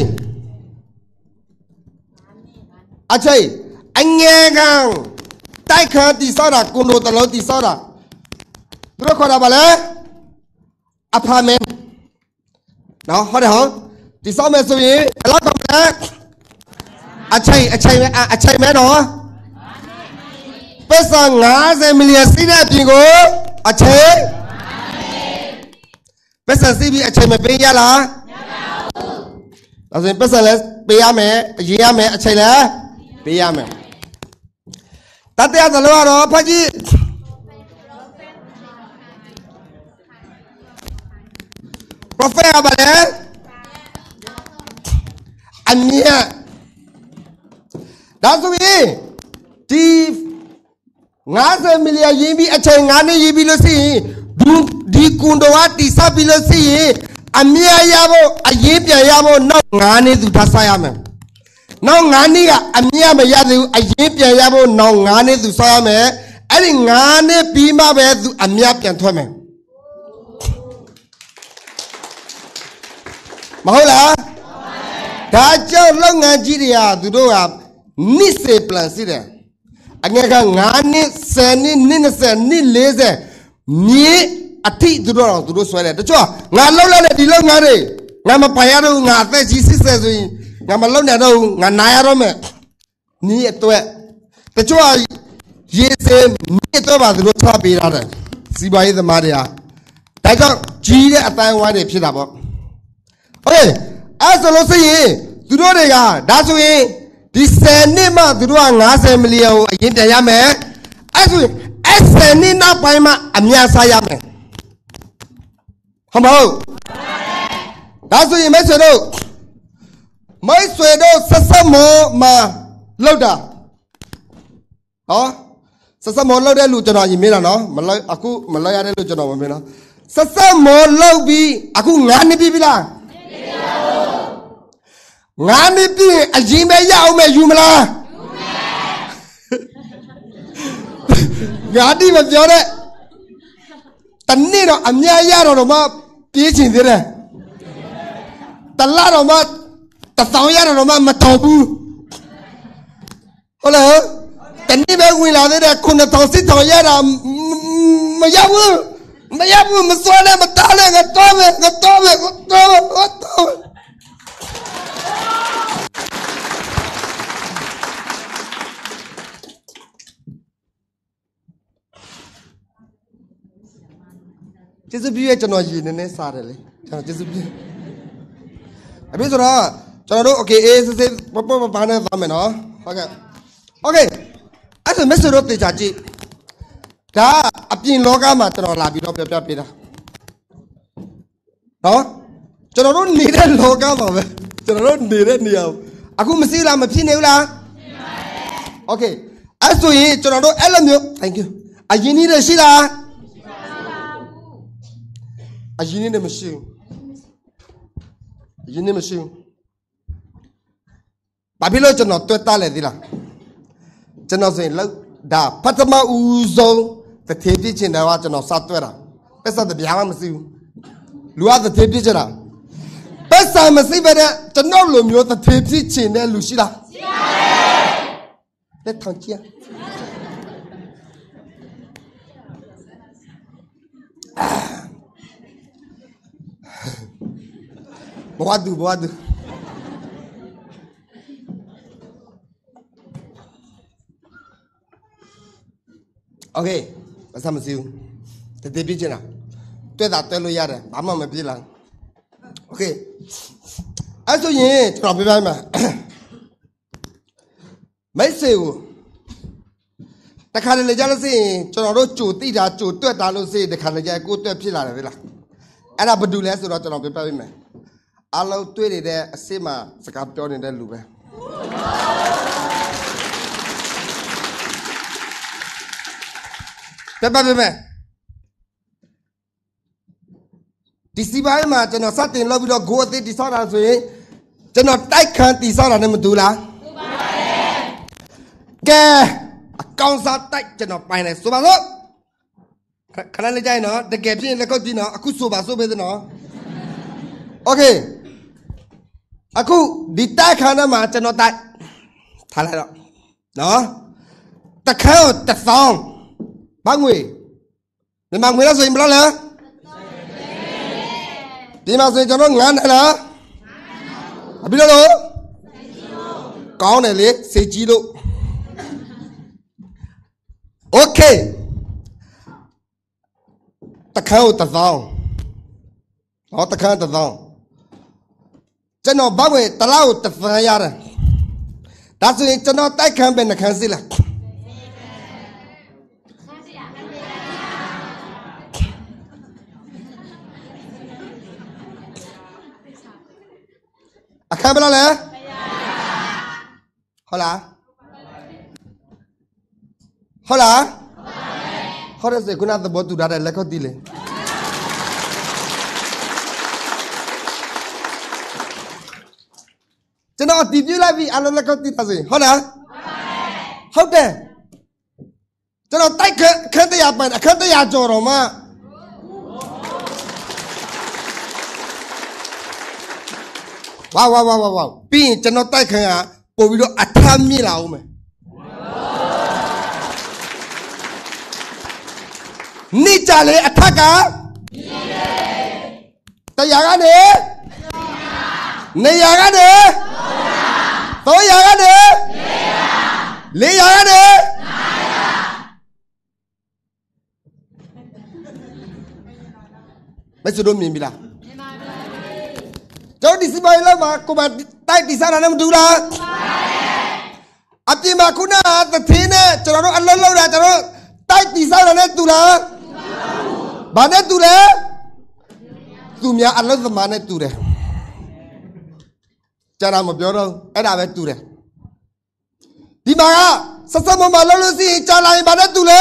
အချိန်အငယ်ကံတိုက်ခါတိစောတာကွန်ဒိုတလုံးတိစောတာသူတို့ခေါ်တာပါလေအဖာမင်နော်ဟုတ်တယ်ဟောတိစောမယ်ဆိုရင်ဘယ်လောက်ကောင်းလဲအချိန်အချိန်မဲအချိန်မဲနော်ပစ္စံ50မီလီယံစီးတဲ့အပြင်ကိုအချိန်ပစ္စံစီးပြီးအချိန်မပေးရလားမရပါဘူးဒါဆိုရင်ပစ္စံလည်းပေးရမယ်ရေးရမယ်အချိန်လည်းပေးရမယ်တတိယသလုံးကတော့ဖတ်ကြည့်ပရိုဖက်ပါလေအမြတ်ဒါဆိုရင်ဒီ50မီလီယံရင်းပြီးအချိန်9နှစ်ရင်းပြီးလို့ရှိရင်ဒီဒီကွန်ဒိုကတိစပ်ပြီးလို့ရှိရင်အမြတ်ရဖို့အရင်ပြန်ရဖို့နောက်9နှစ်သူထားစားရမယ်နောက်9နှစ်ကအမြတ်မရသေးဘူးအရင်ပြန်ရဖို့နောက်9နှစ်သူစားရမယ်အဲ့ဒီ9နှစ်ပြီးမှပဲသူအမြတ်ပြန်ထွက်မယ်မဟုတ်လားဒါကြောင့်လုပ်ငန်းကြီးတွေကသူတို့ကနှစ်စေပလန်စီတယ်အငယ်က9နှစ်10နှစ်20နှစ်40မြေအထိသူတို့တော့သူတို့ဆွဲတယ်တချို့ငါလှုပ်လိုက်တဲ့ဒီလုပ်ငန်းတွေငါမပိုင်ရတော့ငါအသက်ကြီး80ဆိုရင်ငါမလှုပ်နိုင်တော့ငါနာရတော့မယ်နီးအတွက်တချို့ရေစဲမြေအတွက်ပါသူတို့ထားပေးရတယ်စီးပွားရေးသမားတွေကဒါကြောင့်ကြီးတဲ့အတိုင်းဝိုင်းတွေဖြစ်တာပေါ့โอเคအဲ့ဆိုလို့ရှိရင်သူတို့တွေကဒါဆိုရင်ဒီ10နှစ်မှသူတို့က50မီလီယံကိုအရင်ပြန်ရမယ်အဲ့ဆိုရင်အဲ့10နှစ်နောက်ပိုင်းမှအများစားရမယ်ဟုတ်မဟုတ်ဒါဆိုရင်မိတ်ဆွေတို့မိတ်ဆွေတို့ဆက်ဆက်မောမှာလောက်တာဟောဆက်ဆက်မောလောက်တဲ့လူကျွန်တော်ရင်မေးတာနော်မလောက်အခုမလောက်ရတဲ့လူကျွန်တော်မမေးနော်ဆက်ဆက်မောလောက်ပြီးအခု9နှစ်ပြီပြီလားငါနှစ်ပြည့်အရင်ပဲရအောင်မယ်ယူမလားယူမယ်ငါတိမပြောတဲ့တနေ့တော့အများရတော့တော့မှပြေးချင်သေးတယ်တလားတော့မှတထောင်ရတော့မှမတော်ဘူးဟုတ်လားတနေ့ပဲဝင်လာသေးတယ်ခုနှစ်ထောင်စစ်ထောင်ရတာမရဘူးမရဘူးမစွမ်းနဲ့မတားနဲ့ငါတော့မယ်ငါတော့မယ်ငါတော့မယ်ငါတော့မယ်ကျေးဇူးပြုရဲ့ကျွန်တော်ရည်နေနေစားတယ်လေကျွန်တော်ကျေးဇူးပြုအပြင်ဆိုတော့ကျွန်တော်တို့ okay အေးစစ်စစ်ပပပပါနေသွားမယ်နော်ဟုတ်ကဲ့ okay အဲ့ဒါမက်ဆေ့တော့တေချာကြည့်ဒါအပြင်လောကမှာကျွန်တော်လာပြီးတော့ပြောပြပေးတာနော်ကျွန်တော်တို့နေတဲ့လောကမှာပဲကျွန်တော်တို့နေတဲ့နေရာအခုမရှိလားမဖြစ်နေဘူးလားโอเคအဲ့ဆိုရင်ကျွန်တော်တို့အဲ့လိုမျိုး thank you အရင်နည်းတွေရှိလားအရင်နည်းတွေမရှိဘူးအရင်နည်းမရှိဘူးဘာဖြစ်လို့ကျွန်တော်တွေ့တာလဲဒီလားကျွန်တော်ဆိုရင်လောက်ဒါပထမဦးဆုံးတစ်ထေးပြစ်ချင်တယ်ကကျွန်တော်စတွေ့တာပက်စတဲ့ဗျာမှမရှိဘူးလူကတစ်ထေးပြစ်ချင်တာပက်စမရှိပဲတဲ့ကျွန်တော်လိုမျိုးတစ်ထေးပြစ်ချင်တဲ့လူရှိလားရှိပါတယ်လက်ထောင်ကြည့်ဘဝတူဘဝတူโอเคဘာသာမရှိဘူးတတိပြချင်တာတွေ့တာတွေ့လို့ရတယ်ဘာမှမပြေးလားโอเคအဲ့ဆိုရင်ကျွန်တော်ပြပြမှာမိတ်ဆွေကိုတခါလေကြာလို့ဆိုရင်ကျွန်တော်တို့ကြိုတိတာကြိုတွက်တာလို့ဆိုရင်တခါလေကြာကိုတွက်ဖြစ်လာတယ်လေလားအဲ့ဒါဘာတူလဲဆိုတော့ကျွန်တော်ပြပြပေးမယ်အလုံးတွေ့နေတဲ့အစစ်မှာစကားပြောနေတဲ့လူပဲပြပြပေးမယ်ဒီစီပိုင်းမှာကျွန်တော်စတင်လုပ်ပြီးတော့ go အသစ်တိဆောက်တာဆိုရင်ကျွန်တော်တိုက်ခန်းတိဆောက်တာနဲ့မတူလားတူပါတယ်ကဲအကောင်စားတိုက်ကျွန်တော်ပိုင်တယ်ဆိုပါစို့ခဏလေးကြိုင်နော်တကယ်ဖြစ်ရင်လည်းကောက်ကြည့်နော်အခုဆိုပါဆိုပေးသနော်โอเคအခုဒီတိုက်ခန်းထဲမှာကျွန်တော်တိုက်ထားလိုက်တော့နော်တခန်းကိုတစ်ဆောင်ဘာငွေမြန်မာငွေလို့ဆိုရင်ဘယ်လောက်လဲဒီမှာဆိုရင်ကျွန်တော်ငန်းတယ်လားအပြီးတော့ကောင်းတယ်လေစေကြီးလို့โอเคတခါကိုတစ်သောင်းဟောတခါတစ်သောင်းကျွန်တော်ဘာဝင်တလားကိုတစ်သန်းရတယ်ဒါဆိုရင်ကျွန်တော်တိုက်ခန်းပဲနှခန်းစီလားအခန်းဘယ်လောက်လဲဟုတ်လားဟုတ်လားဟုတ်တယ်စေခုနသဘောတူတာတဲ့လက်ခောက်တီးလေကျွန်တော်တီးပြလိုက်ပြီအလုံးလက်ခောက်တီးတာစေဟုတ်လားဟုတ်တယ်ကျွန်တော်တိုက်ခန်းတရားပန်အခန်းတရားကြော်တော်မှာဝါဝါဝါဝါဝါပြီးရင်ကျွန်တော်တိုက်ခန်းကပို့ပြီးတော့အထမ်းမြင့်လာအောင်မယ်နိကြလေအထက်ကတရားကနေနေရာကနေသုံးရာကနေလေးရာကနေမစလို့မြင်ပြီလားကျွန်တော်ဒီစီပိုင်းလောက်မှာကိုမတိုက်တိစားတာနဲ့မတူလားအပြင်မှာခုနကသထင်းနဲ့ကျွန်တော်တို့အလုံးလုံးတာကျွန်တော်တိုက်တိစားတာနဲ့တူလားဘာနဲ့တူလဲသူများအလုံးသမားနဲ့တူတယ်ကျွန်တော်မပြောတော့အဲ့ဒါပဲတူတယ်ဒီမှာကဆက်ဆက်မမလုံးလို့စီကြာလာရင်ဘာနဲ့တူလဲ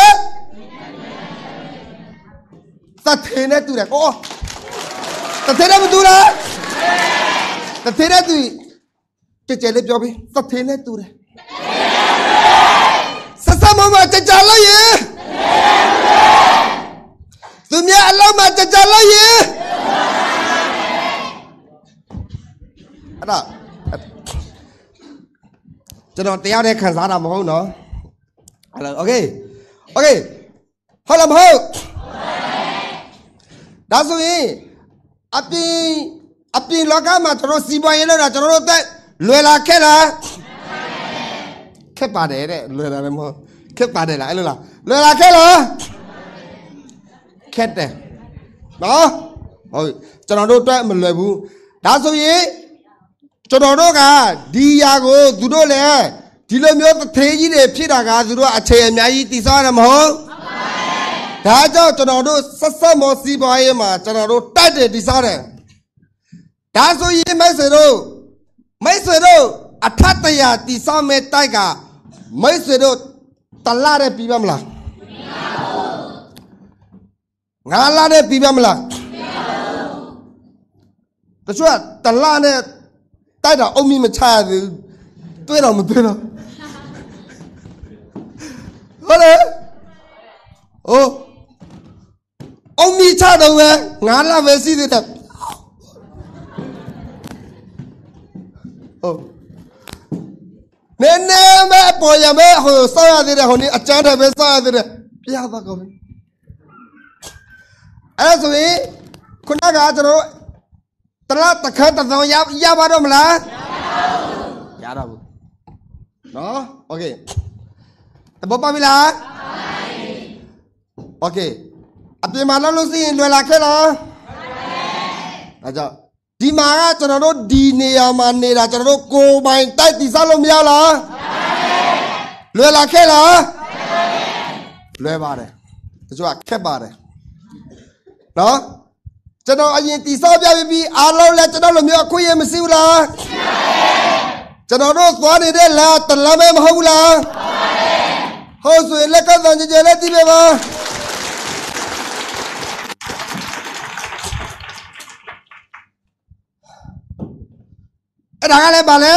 သထင်းနဲ့တူတယ်အော်သထင်းနဲ့မတူလားတသေးတဲ့သူကြကြလေးပြောပြီးတသေးနဲ့တူတယ်ဆက်ဆက်မမကြကြလို့ရေသူများအလုံးမှာကြကြလို့ရေအဲ့ဒါကျွန်တော်တရားနဲ့ခံစားတာမဟုတ်နော်အဲ့လိုโอเคโอเคဟုတ်လားမဟုတ်ဒါဆိုရင်အပြင်အပြင်လောကမှာကျွန်တော်စီးပွားရေးလုပ်တာကျွန်တော်တို့တက်လွယ်လာခက်လားခက်ပါတယ်တဲ့လွယ်လာတယ်မဟုတ်ခက်ပါတယ်လားအဲ့လိုလားလွယ်လာခက်လားခက်တယ်နော်ဟုတ်ကျွန်တော်တို့တက်မလွယ်ဘူးဒါဆိုရင်ကျွန်တော်တို့ကဒီຢာကိုသူတို့လည်းဒီလိုမျိုးတစ်သေးကြီးတွေဖြစ်တာကသူတို့အချိန်အများကြီးတည်ဆောက်ရမှာမဟုတ်ဒါကြောင့်ကျွန်တော်တို့ဆက်ဆက်မောစီးပွားရေးမှာကျွန်တော်တို့တက်တယ်တည်ဆောက်တယ်ဒါဆိုရင်မိတ်ဆွေတို့မိတ်ဆွေတို့ Athataya tisame taiga mai sedo talare pibamla ngalare pibamla Kecuali talane taida omi mencari tu era betul Boleh Oh omi cari dong ngala besi tidak Oh Nenek me poya me ho saya tidak ho ni acara me saya tidak biasa kau ni. Asal kuna gajo telah takkan tahu ya ya baru malah. Ya rabu. No, okay. Bapa bila? Okay. Apa mana lu sih dua laki lah? Aja. Di mana cara lo di niaman ni lah cara lo ko main tai di salon dia lah. Dua laki lah. Dua bare. Kecuali ke bare. No? Cara ayin di salon dia bibi alau lah cara lo mia aku yang mesti lah. Cara lo suara dia lah terlambat mahu lah. Housu lekat dan jalan di bawah. Ada apa bale?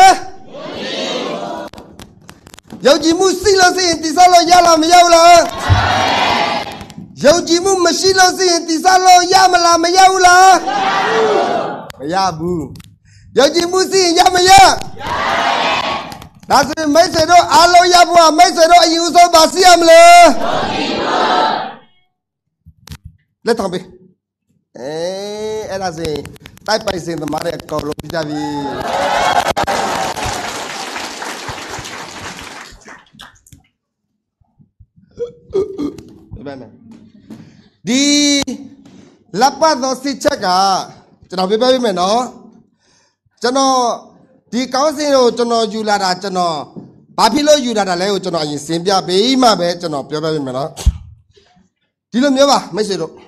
Yau jimu sila si inti salo ya la meyau la. Yau jimu mesila si inti salo ya mela meyau la. Ya bu. Yau jimu si ya meya. Nasi mai sedo alo ya bu mai sedo ayu so basiam le. Le tambe. Eh, era si. Tai pai sing temare kau lo bisa bi. Di lapan dosi cakap, cina bebas bebas no, cina di kawasan itu cina jualan cina, papilo jualan leh cina ini sembia beima be cina bebas bebas no, di dalam apa? Macam itu.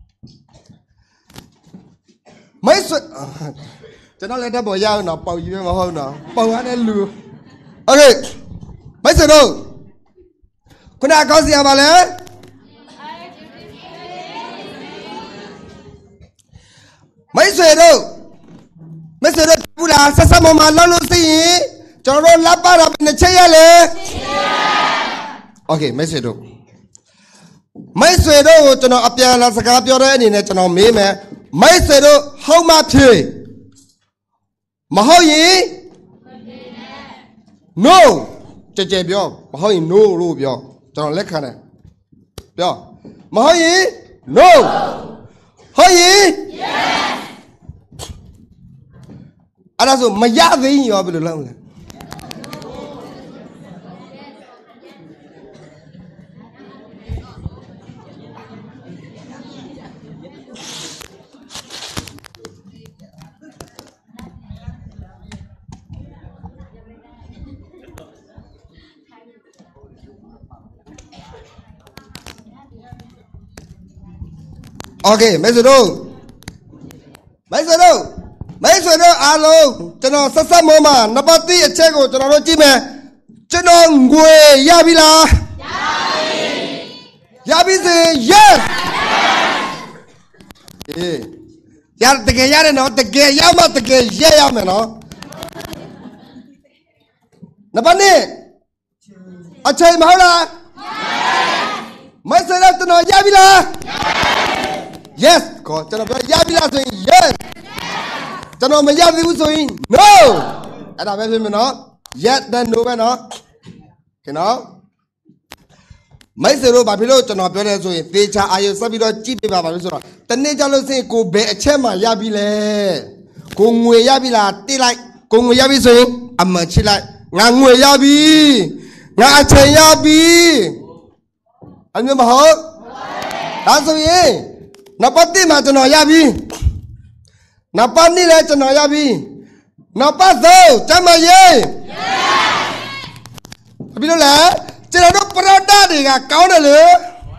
Macam Cina leda boya na pau jiwe mahu na pau ada lu. Okay, macam tu. Kuna kau siapa le? Macam tu. Macam tu pula sesama malu si, jangan lapar apa nak caya le. Okay, macam tu. Macam tu cina apa yang nak sekarang piara ni cina meme. Mai sedo how much Mahau yi No Cece bio Mahau yi no lu bio Jangan lekhan eh Bio Mahau yi No Hau yi Yes Ada su Mayak yi yo bila lang Okay, mấy giờ đâu? Mấy giờ đâu? Mấy giờ đâu? Alo, cho nó sát sát mồm mà, nó bắt tí chơi của cho nó nó chim mẹ, cho nó ngồi ya bi la. Ya bi gì? Yes. Eh, ya te que ya nó, te que ya mà te que ya ya mà nó. Nó bắt đi. À chơi mà hao la. Mấy giờ đâu cho nó ya bi la? Yes, kau cakap apa? Ya bila soin yes. Cakap apa ya bila soin no. Ada apa sih mana? Yes dan no mana? Kenal? Mai seru babilo cakap apa dia soin? Teja ayo sabilo cip apa babilo soin? Tenne jalo soin ko be cema ya bila. Ko ngwe ya bila tilai. Ko ngwe ya bila soin amma cilai. Ngwe ya bi. Ngace ya bi. Anu mahal? Tak soin. Napa ti ma chano ya bi Napa ni le chano ya bi Napa so chama ye Abi lo la chano no product ni ga kau de le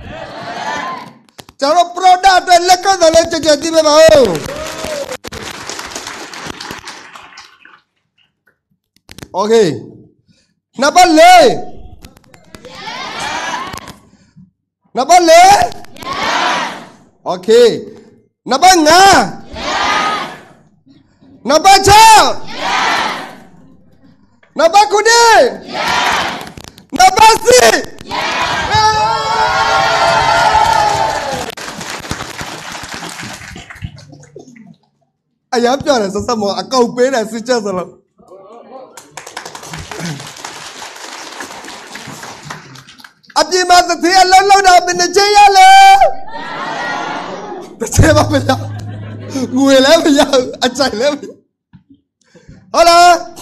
chano product de le ka de le che che ti be ba o Okay. Number le. Number le. Okay. Number nga. Number chow. Number kude. Number si. Ayam jangan sesama akau beda sih salam. Abdi masa tiada lalu dah benda jaya le. Terceba benda. Gue le benda, acai le. Halo.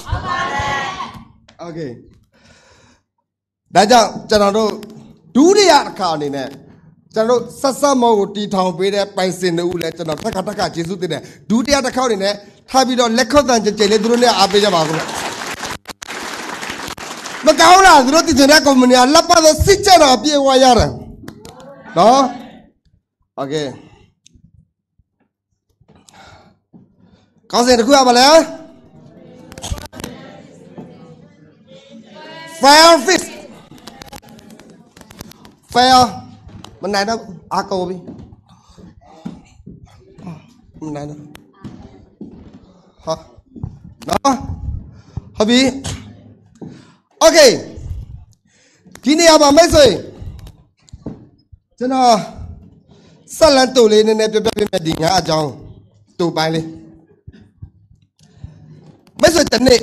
Okay. Dah jang, jangan tu dunia kau ni ne. Jangan sesama di tahun beda pensiun ule jangan tak kata kata Yesus tu ne. Dunia kau ni ne, tapi dah lekor dan jeli dunia apa je bagus. Macam lah, dulu di dunia komunia, lepas tu secara biaya wayar, no? Okay. Kau sendiri aku apa le? Fire fist, fire, mana ada aku bi? Mana ada? Ha, no? Habis. Okay. Kini apa mesej? Cina salan tu le ni ni pepe pepe di ngah ajang tu pai le. Mesej cene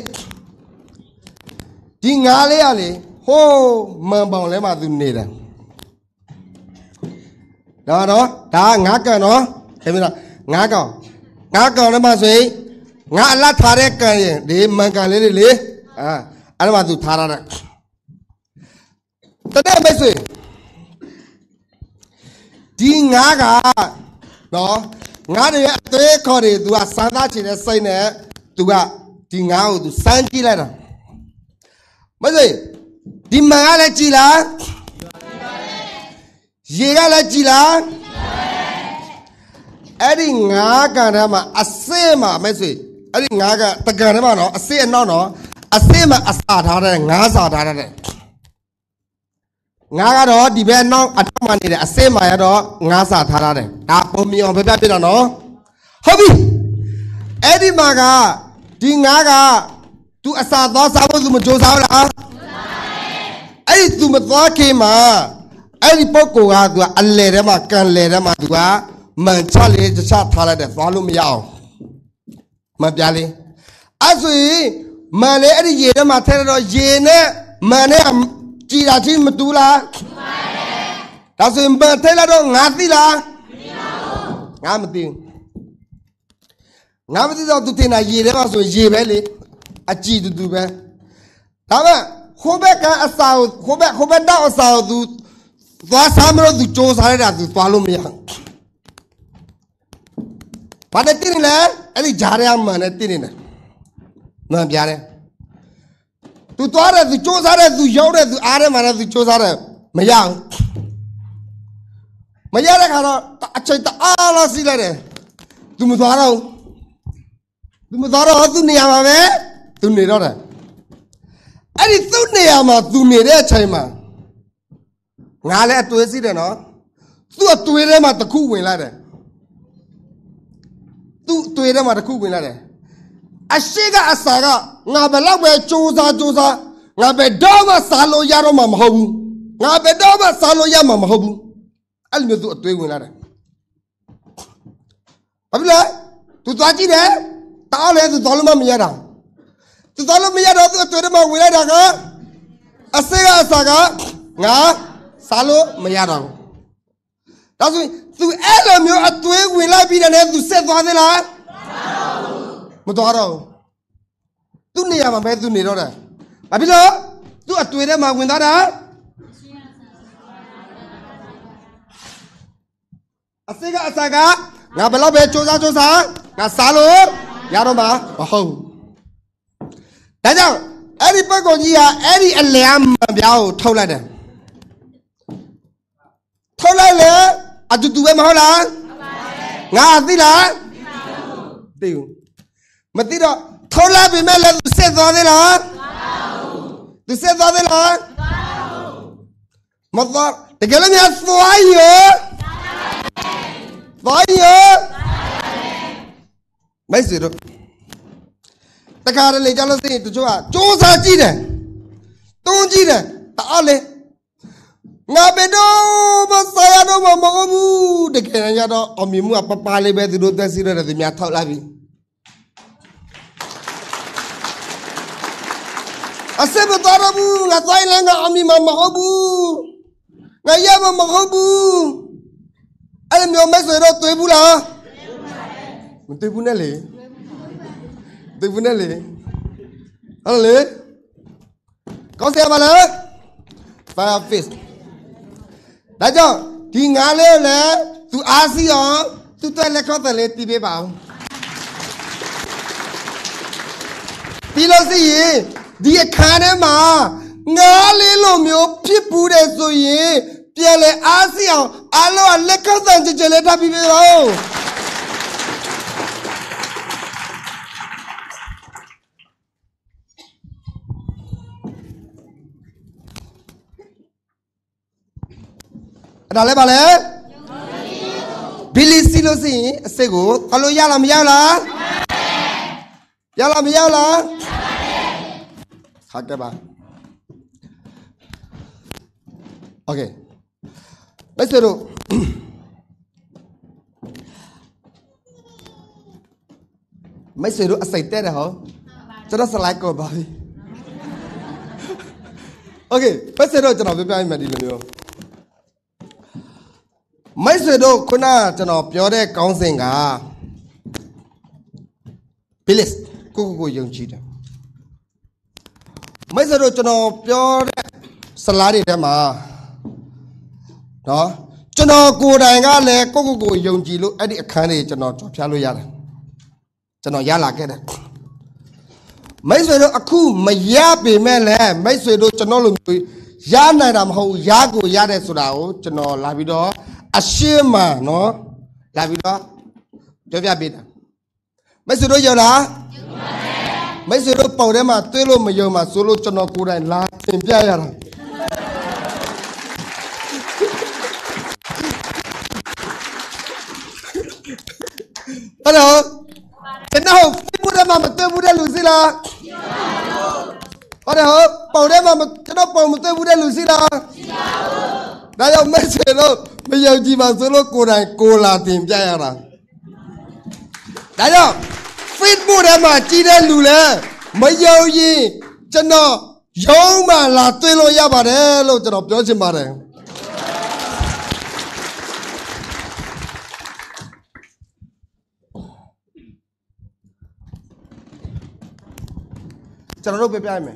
di ngah le ale ho membang le ma tu ni dah. Dah no, dah ngah kan no? Hemi na ngah kan, ngah kan le ma sui ngah Allah thare kan ye di mangkan le le ah. Ada matu thara nak. Tadi apa sih? Di ngaga, no, ngaga dia tu ekor itu asanda cina sainnya tu di ngau tu sanji lah. Macam di mana le cila? Jika le cila, ada ngaga nama asema macam, ada ngaga tegar nama no, asem no no. Asema asal ada, ngasa ada. Ngaga do di benong ada mana ni? Asema ya do ngasa ada. Apa miang beda beda no? Hobi. Edi maga di ngaga tu asal do sabu tu menjual lah. Edi tu menjual kema. Edi pokok ah tu alle rema kan le rema tu ah mencari jasa ada deh. Walau miao, membiali. Asui mana ada ye na mata ada ye na mana ciri ciri betulah. Tapi mata ada ngati lah. Ngamati, ngamati tu tu tina ye na masuk ye beli, aci tu tu be. Tapi khobek kan asal, khobek khobek dah asal tu, tu samro tu jauh sana dah tu walau miang. Pada tini lah, ini jari am mana tini lah. Nah biar tu tu ada tu cus ada tu jauh ada tu ada mana tu cus ada mayang mayang ada kalau acai tak ala sila deh tu muda ada tu muda ada tu ni apa be tu ni ada ada tu ni apa tu ni deh acai mah ngale tu esi deh no tu tu ini mah tak kuat lah deh tu tu ini mah tak kuat lah deh Asyik asaga ngabela we cuza cuza ngabedoma salo yaro mamhabu ngabedoma salo ya mamhabu alme tu tu ngula re abla tu tu aji de ta le tu tolu ma miyara tu tolu miyara tu tu ma wila da ga asyik asaga nga salo miyara da su tu elo myo atwe wila bi de ne tu set twa de la Mutara, tu ni apa macam tu ni orang. Tapi lo, tu atu ada mahu minta dah. Asyik asyik, ngah bela becosa cosa, ngah salo, ya rumah, oh. Tajam, eri pegonia, eri eliam biau, tahu lah deh. Tahu lah le, aju tu eh mahu lah, ngah hati lah, tiu. Mesti dah, thola bimel tu set tu ada lah. ဒီဆက်သွားသေးလားမသွားတကယ်လို့များသွားရသွားရမိတ်ဆွေတို့တခါတလေကြောက်လို့စိတ်တချို့ကစူးစမ်းကြည့်တယ်တွန်းကြည့်တယ်တအားလေငါဘယ်တော့မဆိုင်ရတော့မမဟုတ်ဘူးတကယ်ရတော့အမြင်မှုကပပလေးပဲသူတို့သက်စီရတဲ့သူများထောက်လာပြီအစမတော်ဘူးငါဆိုင်လည်းငါအမြင်မမဟုတ်ဘူးငါရမမဟုတ်ဘူးအဲ့မျိုးမဆွေတော့တွေ့ဘူးလားမတွေ့ဘူးနဲ့လေတွေ့ဘူးနဲ့လေဟုတ်လေကောင်းစရာမလား fire fist ဒါကြောင့်ဒီငါလေးလေသူအားစီအောင်သူတက်လက်ခေါက်တယ်လေတီးပေးပါဦးပြီးလို့ရှိရင်ဒီအခါထဲမှာငါလေးလိုမျိုးဖြစ်ဘူးတဲ့ဆိုရင်ပြန်လေအားစီအောင်အားလုံးကလက်ခေါက်တယ်ကြကြလေးထပ်ပြီးပေးပါဦးဒါလည်းပါလေဘီလီစီလို့ရှိရင်အစစ်ကိုခလို့ရလားမရလားရလားမရလားဟုတ်ကဲ့ပါโอเคမိတ်ဆွေတို့မိတ်ဆွေတို့အစိတ်တဲ့တယ်ဟောကျွန်တော်စလိုက်ကောပါပြီโอเคမိတ်ဆွေတို့ကျွန်တော်ပြောပြမယ်ဒီလိုမျိုးမိတ်ဆွေတို့ခုနကျွန်တော်ပြောတဲ့ကောင်းစဉ်ကဘီလစ်ကိုကိုကိုယုံကြည်တယ်မိတ်ဆွေတို့ကျွန်တော်ပြောတဲ့စလားတွေထဲမှာနော်ကျွန်တော်ကိုယ်တိုင်ကလည်းကိုကိုကိုယုံကြည်လို့အဲ့ဒီအခန်းတွေကျွန်တော်ကြော်ဖြားလို့ရတယ်ကျွန်တော်ရလာခဲ့တယ်မိတ်ဆွေတို့အခုမရပေမဲ့လည်းမိတ်ဆွေတို့ကျွန်တော်လိုရနိုင်တာမဟုတ်ရကိုရတယ်ဆိုတာကိုကျွန်တော်လာပြီးတော့အရှင်းမှနော်လာပြီးတော့ပြောပြပေးတာမိတ်ဆွေတို့ရောက်လားမိတ်ဆွေတို့ပုံထဲမှာတွေးလို့မယုံမှာဆိုလို့ကျွန်တော်ကိုယ်တိုင်လာသင်ပြရတာအဲ့တော့ကျွန်တော်ဘုရားမှာမတွေ့ဘူးတဲ့လူစီလားဟုတ်တယ်ဟုတ်ပုံထဲမှာကျွန်တော်ပုံမတွေ့ဘူးတဲ့လူစီလားဒါကြောင့်မိတ်ဆွေတို့မယုံကြည်ပါဆိုလို့ကိုယ်တိုင်ကိုလာတင်ပြရတာဒါကြောင့် Facebook ထဲမှာကြည်တဲ့လူလဲမယုံရင်ကျွန်တော်ရုံးမှလာတွေ့လို့ရပါတယ်လို့ကျွန်တော်ပြောချင်ပါတယ်ကျွန်တော်တို့ပြပြရမယ်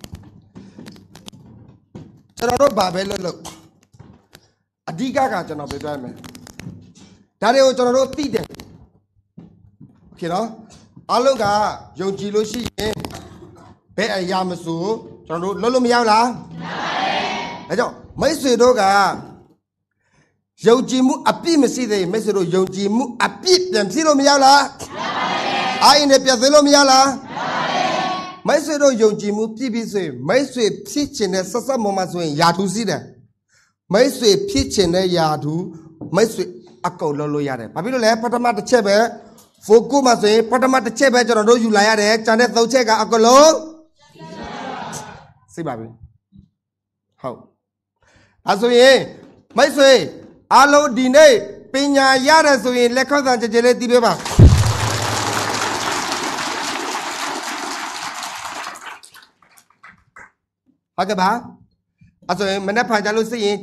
ကျွန်တော်တို့ဘာပဲလုပ်လို့အဓိကကကျွန်တော်ပြပြရမယ်ဒါတွေကိုကျွန်တော်တို့သိတယ်โอเคနော်အလုံးကယုံကြည်လို့ရှိရင်ဘယ်အရာမဆိုကျွန်တော်တို့လုပ်လို့မရဘူးလားမရပါဘူးဒါကြောင့်မိတ်ဆွေတို့ကယုံကြည်မှုအပြည့်မရှိသေးမိတ်ဆွေတို့ယုံကြည်မှုအပြည့်ပြန်ဖြစ်လို့မရဘူးလားမရပါဘူးအားရင်နဲ့ပြန်သိလို့မရလားမရပါဘူးမိတ်ဆွေတို့ယုံကြည်မှုပြည့်ပြည့်ဆိုရင်မိတ်ဆွေဖြစ်ခြင်းနဲ့ဆက်ဆက်မမဆိုရင်ယာထူးစီးတယ်မိတ်ဆွေဖြစ်ခြင်းနဲ့ယာထူးမိတ်ဆွေအကုန်လုံးလို့ရတယ်ဘာဖြစ်လို့လဲပထမတစ်ချက်ပဲဖိုကုမှာဆိုရင်ပထမတစ်ချက်ပဲကျွန်တော်တို့ယူလာရတယ်ကျန်တဲ့သုံးချက်ကအကုန်လုံးသိပါပြီဟုတ်အဲဆိုရင်မိတ်ဆွေအားလုံးဒီနေ့ပညာရတယ်ဆိုရင်လက်ခောက်ဆံကြကြလေးတီးပေးပါဟုတ်ကဲ့ပါအဲဆိုရင်မနေ့ဖန်ကြလို့စိတ်ရင်